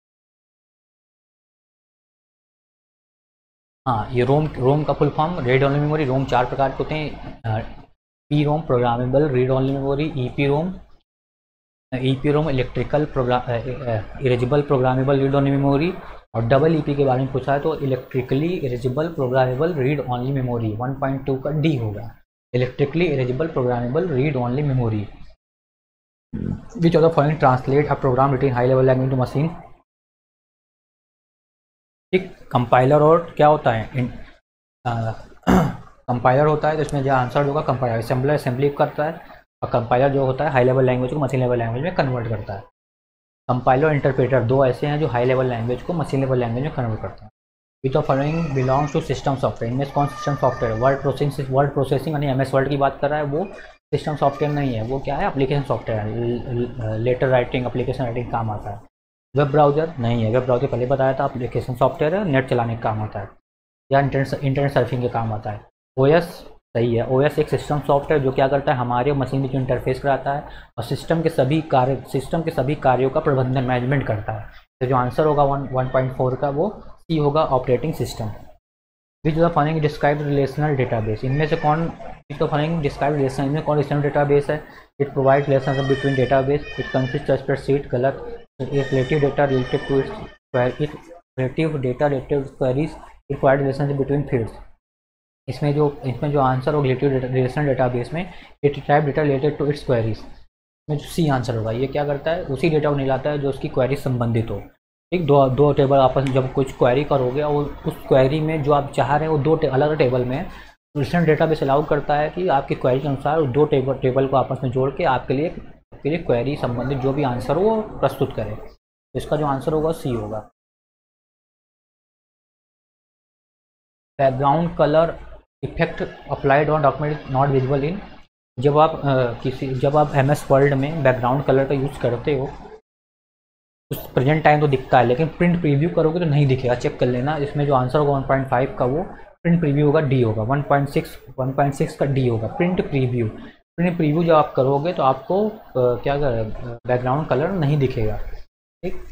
हाँ ये रोम, रोम का full form read only memory, ROM चार प्रकार के होते हैं, P ROM programmable read only memory, E P ROM E P ROM electrical program erasable programmable read only memory, और डबल ई पी के बारे में पूछा है तो electrically erasable programmable read only memory, one point two का D होगा, electrically erasable programmable read only memory. Which of the following translate a program written high level language to machine, ठीक compiler और क्या होता है कंपाइलर होता है, तो इसमें जो आंसर होगा कंपाइलर, असेंबलर असेंबली करता है, और कंपाइलर जो होता है हाई लेवल लैंग्वेज को मशीन लेवल लैंग्वेज में कन्वर्ट करता है। कंपाइलर और इंटरप्रेटर दो ऐसे हैं जो हाई लेवल लैंग्वेज को मशीन लेवल लैंग्वेज में कन्वर्ट करते हैं। Which of following belongs to system software, इनमें कौन system software, word processing word processing यानी एम एस वर्ड की बात कर रहा है, वो सिस्टम सॉफ्टवेयर नहीं है, वो क्या है एप्लीकेशन सॉफ्टवेयर है, लेटर राइटिंग एप्लीकेशन राइटिंग काम आता है। वेब ब्राउजर नहीं है, वेब ब्राउजर पहले बताया था एप्लीकेशन सॉफ्टवेयर है, नेट चलाने का काम आता है या इंटरनेट इंटरनेट सर्फिंग के काम आता है। ओएस सही है, ओएस एक सिस्टम सॉफ्टवेयर जो क्या करता है हमारे मशीन में जो इंटरफेस कराता है और सिस्टम के सभी कार्य सिस्टम के सभी कार्यों का प्रबंधन मैनेजमेंट करता है, तो जो आंसर होगा वन वन पॉइंट फोर का वो सी होगा, operating system. Which the following describe relational database, इनमें से कौन which the following describe relation, इनमें कौन रिलेशनल डेटाबेस है, it provide relationship between database, it consist of spreadsheet गलत, relative data related to its it relative data related queries, it provide relationship between fields, इसमें जो इसमें जो answer होगा relative relational database में it type data related to its queries में जो C answer होगा, ये क्या करता है उसी डेटा को निकालता है जो उसकी क्वेरी संबंधित हो, ठीक। दो दो टेबल आपस में जब कुछ क्वेरी करोगे और उस क्वेरी में जो आप चाह रहे हैं वो दो अलग टेबल में, रिलेशनल डेटाबेस अलाउ करता है कि आपकी क्वेरी के अनुसार दो टेबल टेबल को आपस में जोड़ के आपके लिए आपके लिए क्वेरी संबंधित जो भी आंसर हो वो प्रस्तुत करे, तो इसका जो आंसर होगा सी होगा। Background colour effect applied on document not visible in, जब आप आ, किसी जब आप एम एस वर्ड में बैकग्राउंड कलर का यूज़ करते हो उस प्रेजेंट टाइम तो दिखता है, लेकिन प्रिंट प्रीव्यू करोगे तो नहीं दिखेगा, चेक कर लेना। इसमें जो आंसर होगा वन पॉइंट फाइव का वो प्रिंट प्रीव्यू होगा, डी होगा, one point six one point six का डी होगा प्रिंट प्रीव्यू। प्रिंट प्रीव्यू जब आप करोगे तो आपको आ, क्या बैकग्राउंड कलर नहीं दिखेगा, ठीक।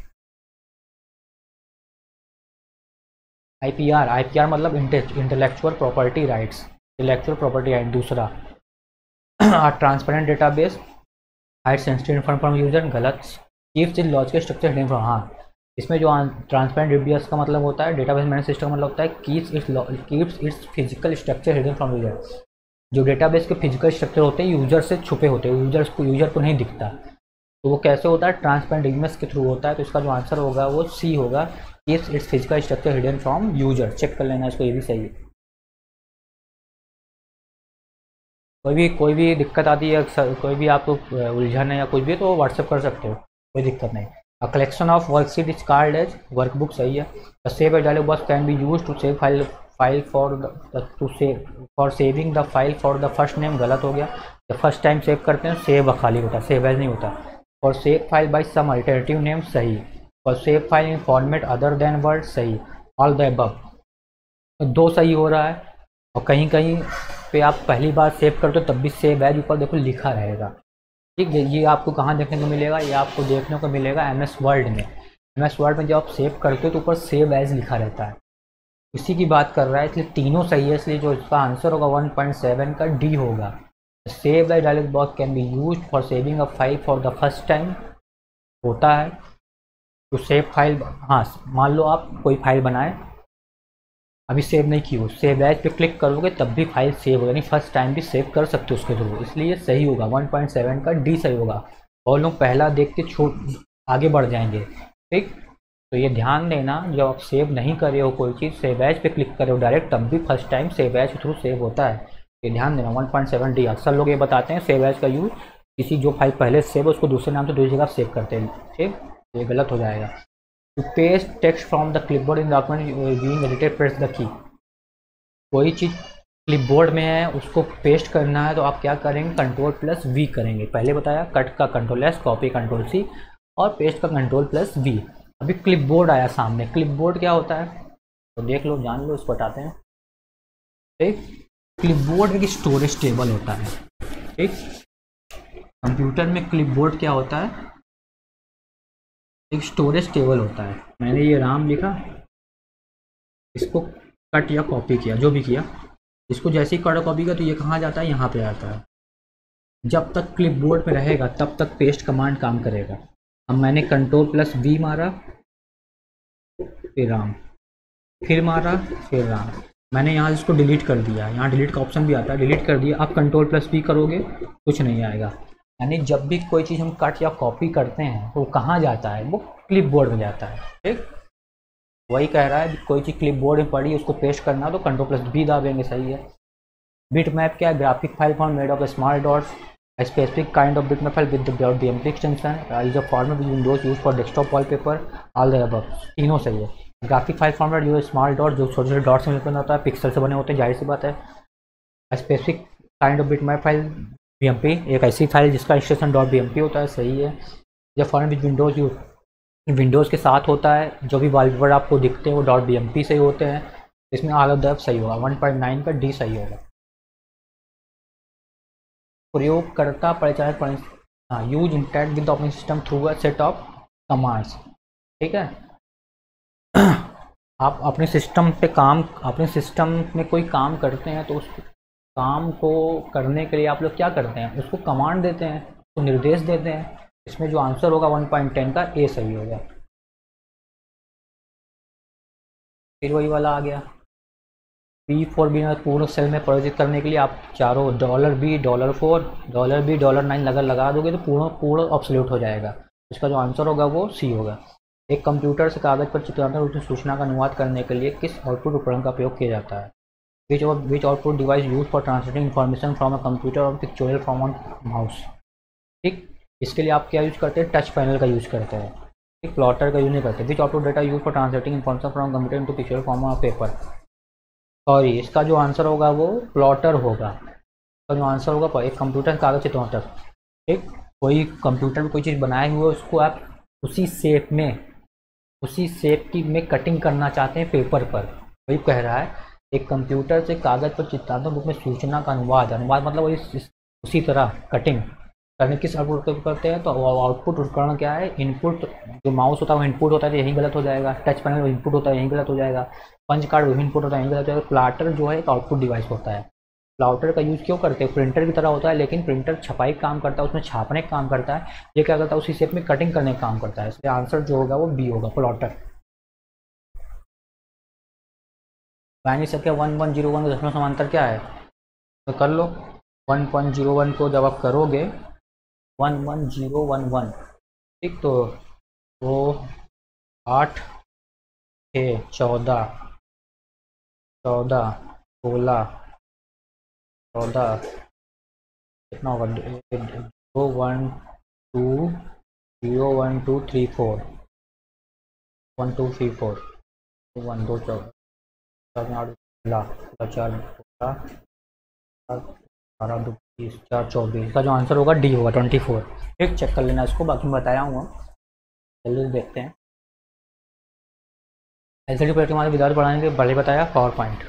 I P R I P R मतलब intellectual property rights, intellectual property right. दूसरा transparent database hide sensitive information from user, गलत। Keeps in logical structure hidden from, हाँ इसमें जो ट्रांसपेरेंट डीबीएस का मतलब होता है डेटाबेस मैनेजमेंट सिस्टम का मतलब होता है keeps its keeps its physical structure hidden from user, जो डेटाबेस के फिजिकल स्ट्रक्चर होते हैं यूजर से छुपे होते हैं, यूजर्स को यूजर को नहीं दिखता, तो वो कैसे होता है ट्रांसपेरेंट डीबीएस के थ्रू होता है, तो इसका जो आंसर होगा वो सी होगा, keeps its physical structure hidden from user. Check कर लेना इसको, ये भी सही है। कोई भी कोई भी दिक्कत आती है, कोई भी आपको उलझन है या कुछ भी तो व्हाट्सएप कर सकते हो, कोई दिक्कत नहीं। A collection of worksheet is called as workbook, सही है। The save as dialog box can be used to save file file for the to save for saving the file for the first name, गलत हो गया। जब first time save करते हैं save खाली होता है, सेव एज नहीं होता। For save file by some alternative name, सही। For save file in format other than word, सही। ऑल द अबव, दो सही हो रहा है। और कहीं कहीं पे आप पहली बार सेव करते हो तब भी सेव एज ऊपर देखो लिखा रहेगा, ठीक है। ये आपको कहाँ देखने को मिलेगा, ये आपको देखने को मिलेगा एम एस वर्ड में। एम एस वर्ड में जब आप सेव करते हो तो ऊपर सेव एज लिखा रहता है, इसी की बात कर रहा है, इसलिए तीनों सही है, इसलिए जो इसका आंसर होगा वन पॉइंट सेवन का डी होगा। Save the dialog box can be used for saving a file for the first time, होता है तो सेव फाइल। हाँ, मान लो आप कोई फाइल बनाए, अभी सेव नहीं की हो, सेव एज पे क्लिक करोगे तब भी फाइल सेव होगा, यानी फर्स्ट टाइम भी सेव कर सकते हो उसके थ्रू, इसलिए सही होगा वन पॉइंट सेवन का डी सही होगा। और लोग पहला देख के छोड़ आगे बढ़ जाएंगे, ठीक। तो ये ध्यान देना, जब आप सेव नहीं कर रहे हो कोई चीज़, सेव एज पे क्लिक कर रहे हो डायरेक्ट, तब भी फर्स्ट टाइम सेव एज के थ्रू सेव होता है, ये ध्यान देना। वन पॉइंट सेवन डी अक्सर लोग ये बताते हैं सेव एज का यूज किसी जो फाइल पहले सेव है उसको दूसरे नाम से दूसरी जगह सेव करते हैं, ठीक, ये गलत हो जाएगा। To paste text from the clipboard in document being edited press the key, कोई चीज़ क्लिपबोर्ड में है उसको पेस्ट करना है तो आप क्या करेंगे, कंट्रोल प्लस वी करेंगे। पहले बताया कट का control S, copy control C, और पेस्ट का कंट्रोल प्लस वी। अभी क्लिपबोर्ड आया सामने, क्लिपबोर्ड क्या होता है तो देख लो, जान लो, इसको बताते हैं, ठीक। क्लिपबोर्ड एक स्टोरेज टेबल होता है, ठीक। कंप्यूटर में क्लिपबोर्ड क्या होता है, एक स्टोरेज टेबल होता है। मैंने ये राम लिखा, इसको कट या कॉपी किया, जो भी किया, इसको जैसे ही कट कॉपी किया तो ये कहाँ जाता है, यहाँ पे आता है। जब तक क्लिपबोर्ड पे रहेगा तब तक पेस्ट कमांड काम करेगा। अब मैंने कंट्रोल प्लस वी मारा, फिर राम, फिर मारा, फिर राम, मैंने यहाँ इसको डिलीट कर दिया, यहाँ डिलीट का ऑप्शन भी आता है, डिलीट कर दिया। अब कंट्रोल प्लस वी करोगे कुछ नहीं आएगा। यानी जब भी कोई चीज़ हम कट या कॉपी करते हैं तो कहाँ जाता है, वो क्लिपबोर्ड में जाता है, ठीक। वही कह रहा है, कोई चीज़ क्लिपबोर्ड में पड़ी उसको पेस्ट करना तो कंट्रोल प्लस वी दाबेंगे, सही है। बिट मैप क्या है, graphic file form made of small dots, a specific kind of bitmap file with the .bmp extension uh, is a format which Windows use for desktop wallpaper, all the above, तीनों सही है। Graphic file format जो small dot, जो छोटे छोटे dot से मिलकर होता है, पिक्सल से बने होते हैं, जाहिर सी बात है। Specific kind of bitmap file BMP, एक ऐसी फाइल जिसका एक्सटेंशन डॉट बीएमपी होता है, सही है। जब format with Windows use, Windows के साथ होता है, जो भी वॉलपेपर आपको दिखते हैं वो डॉट बीएमपी से ही होते हैं, इसमें ऑल ऑफ द सही होगा, वन पॉइंट नाइन का डी सही होगा। प्रयोगकर्ता परिचालित, हाँ, use interact with operating system through a set of commands, ठीक है। आप अपने सिस्टम पे काम, अपने सिस्टम में कोई काम करते हैं तो उस काम को करने के लिए आप लोग क्या करते हैं, उसको कमांड देते हैं, तो निर्देश देते हैं। इसमें जो आंसर होगा वन पॉइंट टेन का ए सही होगा। फिर वही वाला आ गया, बी फोर बी पूर्ण सेल में परिवर्तित करने के लिए आप चारों dollar B, dollar four, dollar B, dollar nine लगा लगा दोगे तो पूर्ण पूर्ण ऑब्सोल्यूट हो जाएगा। इसका जो आंसर होगा वो सी होगा। एक कंप्यूटर से कागज पर चित्रांकन रूप में सूचना का अनुवाद करने के लिए किस आउटपुट उपकरण का प्रयोग किया जाता है, which which output device use for translating information from a computer और पिक्चोरियल फ्रॉम ऑन माउस, ठीक। इसके लिए आप क्या यूज करते हैं, टच पैनल का यूज करते हैं, ठीक, प्लॉटर का यूज नहीं करते। Which output data use for translating information from computer into pictorial form on paper, sorry, इसका जो आंसर होगा वो प्लॉटर होगा। इसका जो आंसर होगा, एक कंप्यूटर से कागज चित्रों तक, ठीक, कोई कंप्यूटर में कोई चीज़ बनाए हुए उसको आप उसी शेप में, उसी शेप की में कटिंग करना चाहते हैं पेपर पर, वही कह रहा है। एक कंप्यूटर से कागज पर चित्रात्मक रूप में सूचना का अनुवाद, अनुवाद मतलब वही उसी तरह कटिंग करने किस आउटपुट करते हैं, तो आउटपुट उपकरण क्या है, इनपुट, जो माउस होता है वो इनपुट होता है, तो यही गलत हो जाएगा। टच पैनल इनपुट होता है, यही गलत हो जाएगा। पंच कार्ड वो इनपुट होता है, यही गलत हो जाएगा। प्लाटर जो है एक आउटपुट डिवाइस होता है। प्लाटर का यूज़ क्यों करते हैं, प्रिंटर की तरह होता है, लेकिन प्रिंटर छपाई का काम करता है, उसमें छापने का काम करता है, ये क्या करता है, उसी शेप में कटिंग करने का काम करता है। इसलिए आंसर जो होगा वो बी होगा, प्लॉटर। बाइनरी संख्या वन वन जीरो वन का दशमलव समांतर क्या है, तो कर लो। वन पॉइंट जीरो वन को जब आप करोगे, one one zero one one, ठीक, तो वो आठ, छः, चौदह, चौदह, सोलह, चौदह, कितना होगा, दो, one two zero one two three four, one two three four, one दो चौदह, आठ चार बारह दो बीस, चार चौबीस, का जो आंसर होगा डी होगा, ट्वेंटी फोर, ठीक। चेक कर लेना इसको, बाकी मैं बताया हूँ। जल्दी से देखते हैं। एल सी डी प्रोजेक्ट हमारे विद्यार्थी पढ़ाने के पहले बताया पावर पॉइंट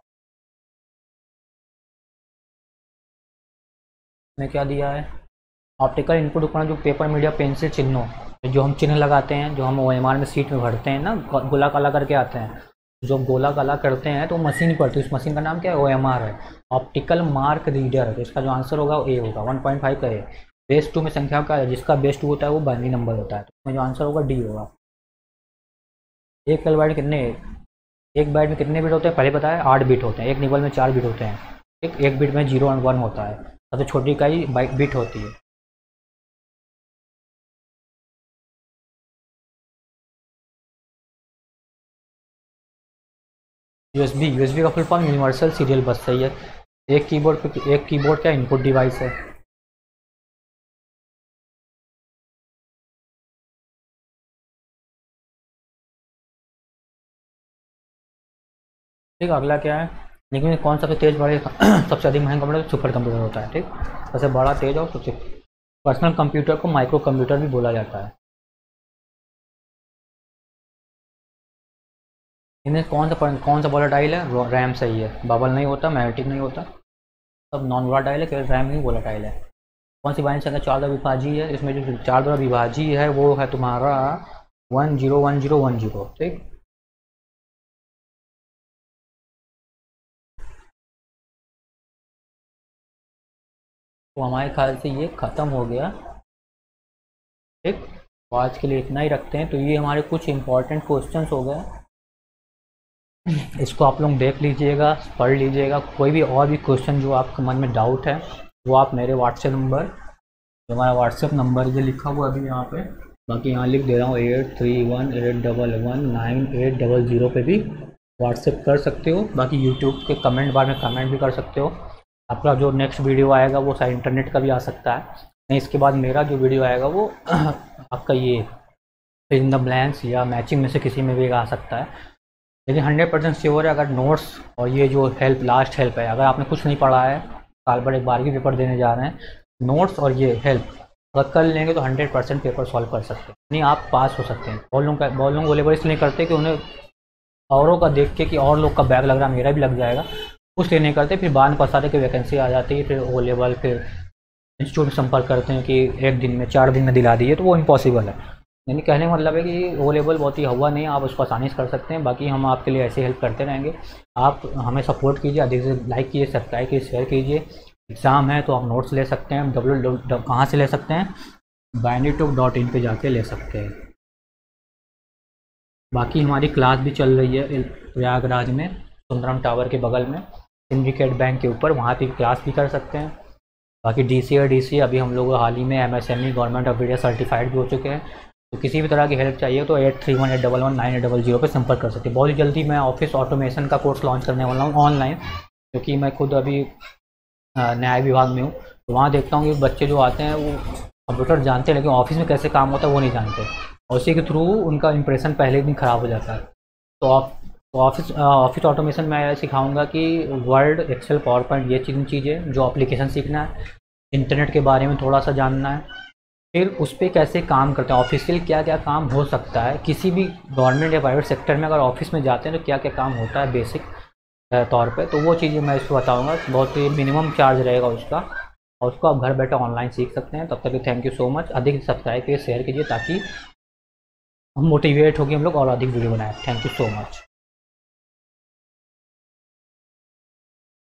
में क्या दिया है, ऑप्टिकल इनपुट उपकरण जो पेपर, मीडिया, पेंसिल, चिन्हों, जो हम चिन्ह लगाते हैं, जो हम ओ एम आर में सीट में भरते हैं ना, गोला काला करके आते हैं, जो गोला काला करते हैं तो मशीन पड़ती है, उस मशीन का नाम क्या है, ओ एम आर है, ऑप्टिकल मार्क रीडर है। तो इसका जो आंसर होगा वो ए होगा, वन पॉइंट फाइव का ए। बेस टू में संख्या का है, जिसका बेस टू होता है वो बाइनरी नंबर होता है, तो इसमें जो आंसर होगा डी होगा। एक किलोबाइट कितने, एक बाइट में कितने बिट होते हैं, पहले बताया आठ बिट होते हैं, एक निबल में चार बिट होते हैं, एक एक बिट में जीरो एंड वन होता है, सबसे छोटी इकाई बाइट बिट होती है। यूएसबी, यूएसबी का full form universal serial bus, सही है। एक कीबोर्ड पे, एक कीबोर्ड क्या इनपुट डिवाइस है। ठीक, अगला क्या है, लेकिन कौन सबसे तेज बड़े सबसे अधिक महंगा कंप्यूटर, सुपर कंप्यूटर होता है। ठीक, सबसे बड़ा, तेज और सबसे पर्सनल कंप्यूटर को माइक्रो कंप्यूटर भी बोला जाता है। इनमें कौन सा कौन सा वोलेटाइल है, रैम, सही है। बबल नहीं होता, मैग्नेटिक नहीं होता, सब नॉन वोलेटाइल है, केवल रैम ही वोलेटाइल है। कौन सी बाइनरी संख्या चार द्वारा विभाजी है, इसमें जो चार द्वारा विभाजी है वो है तुम्हारा one zero one zero one zero. ठीक, तो हमारे ख्याल से ये ख़त्म हो गया। ठीक, तो आज के लिए इतना ही रखते हैं। तो ये हमारे कुछ इंपॉर्टेंट क्वेश्चंस हो गए, इसको आप लोग देख लीजिएगा, पढ़ लीजिएगा। कोई भी और भी क्वेश्चन जो आपके मन में डाउट है वो आप मेरे व्हाट्सएप नंबर, जो हमारा व्हाट्सएप नंबर ये लिखा हुआ अभी यहाँ पे, बाकी यहाँ लिख दे रहा हूँ, eight three one eight double one nine eight double zero पे भी व्हाट्सएप कर सकते हो। बाकी यूट्यूब के कमेंट बार में कमेंट भी कर सकते हो। आपका जो नेक्स्ट वीडियो आएगा वो शायद इंटरनेट का भी आ सकता है, नहीं इसके बाद मेरा जो वीडियो आएगा वो आपका ये फिल इन द ब्लैंक्स या मैचिंग में से किसी में भी आ सकता है। लेकिन हंड्रेड परसेंट श्योर है, अगर नोट्स और ये जो हेल्प, लास्ट हेल्प है, अगर आपने कुछ नहीं पढ़ा है, साल भर एक बार की पेपर देने जा रहे हैं, नोट्स और ये हेल्प अगर कर लेंगे तो हंड्रेड परसेंट पेपर सॉल्व कर सकते हैं, नहीं आप पास हो सकते हैं। बहुत लोग का बहुत लोग वो लेवल इसलिए नहीं करते कि उन्हें औरों का देख के कि और लोग का बैग लग रहा है मेरा भी लग जाएगा, उसलिए नहीं करते, फिर बाद में पछताते कि वैकेंसी आ जाती है, फिर ओ लेवल, फिर इंस्टीट्यूट में संपर्क करते हैं कि एक दिन में, चार दिन में दिला दिए, तो वो इम्पॉसिबल है। यानी कहने का मतलब है कि ओ लेवल बहुत ही हुआ नहीं, आप उसको आसानी से कर सकते हैं। बाकी हम आपके लिए ऐसे हेल्प करते रहेंगे, आप हमें सपोर्ट कीजिए, अधिक से लाइक कीजिए, सब्सक्राइब कीजिए, शेयर कीजिए। एग्ज़ाम है तो आप नोट्स ले सकते हैं, डब्ल्यू कहाँ से ले सकते हैं, बाइनरीट्यूब डॉट इन पर जाके ले सकते हैं। बाकी हमारी क्लास भी चल रही है प्रयागराज में, सुंदरम टावर के बगल में, सिंडिकेट बैंक के ऊपर, वहाँ पे क्लास भी कर सकते हैं। बाकी डी सी और डी सी अभी हम लोग हाल ही में M S M E government of India certified भी हो चुके हैं। तो किसी भी तरह की हेल्प चाहिए तो eight three one eight double one nine eight double zero पर संपर्क कर सकते हैं। बहुत ही जल्दी मैं ऑफिस ऑटोमेशन का कोर्स लॉन्च करने वाला हूँ ऑनलाइन, क्योंकि मैं खुद अभी न्याय विभाग में हूँ, तो वहाँ देखता हूँ कि बच्चे जो आते हैं वो कंप्यूटर जानते हैं लेकिन ऑफिस में कैसे काम होता है वो नहीं जानते, और उसी के थ्रू उनका इंप्रेशन पहले दिन ख़राब हो जाता है। तो आप तो ऑफिस ऑफिस ऑटोमेशन में सिखाऊंगा कि वर्ड, एक्सेल, पावर पॉइंट, ये तीन चीज़ें जो एप्लीकेशन सीखना है, इंटरनेट के बारे में थोड़ा सा जानना है, फिर उस पर कैसे काम करते हैं, ऑफिशियल क्या क्या काम हो सकता है, किसी भी गवर्नमेंट या प्राइवेट सेक्टर में अगर ऑफिस में जाते हैं तो क्या क्या काम होता है बेसिक तौर पे, तो वो चीज़ें मैं इसको बताऊंगा। बहुत ही मिनिमम चार्ज रहेगा उसका, और उसको आप घर बैठे ऑनलाइन सीख सकते हैं। तब तक थैंक यू सो मच। अधिक सब्सक्राइब कीजिए, शेयर कीजिए, ताकि हम मोटिवेट होकर हम लोग और अधिक वीडियो बनाएं। Thank you so much.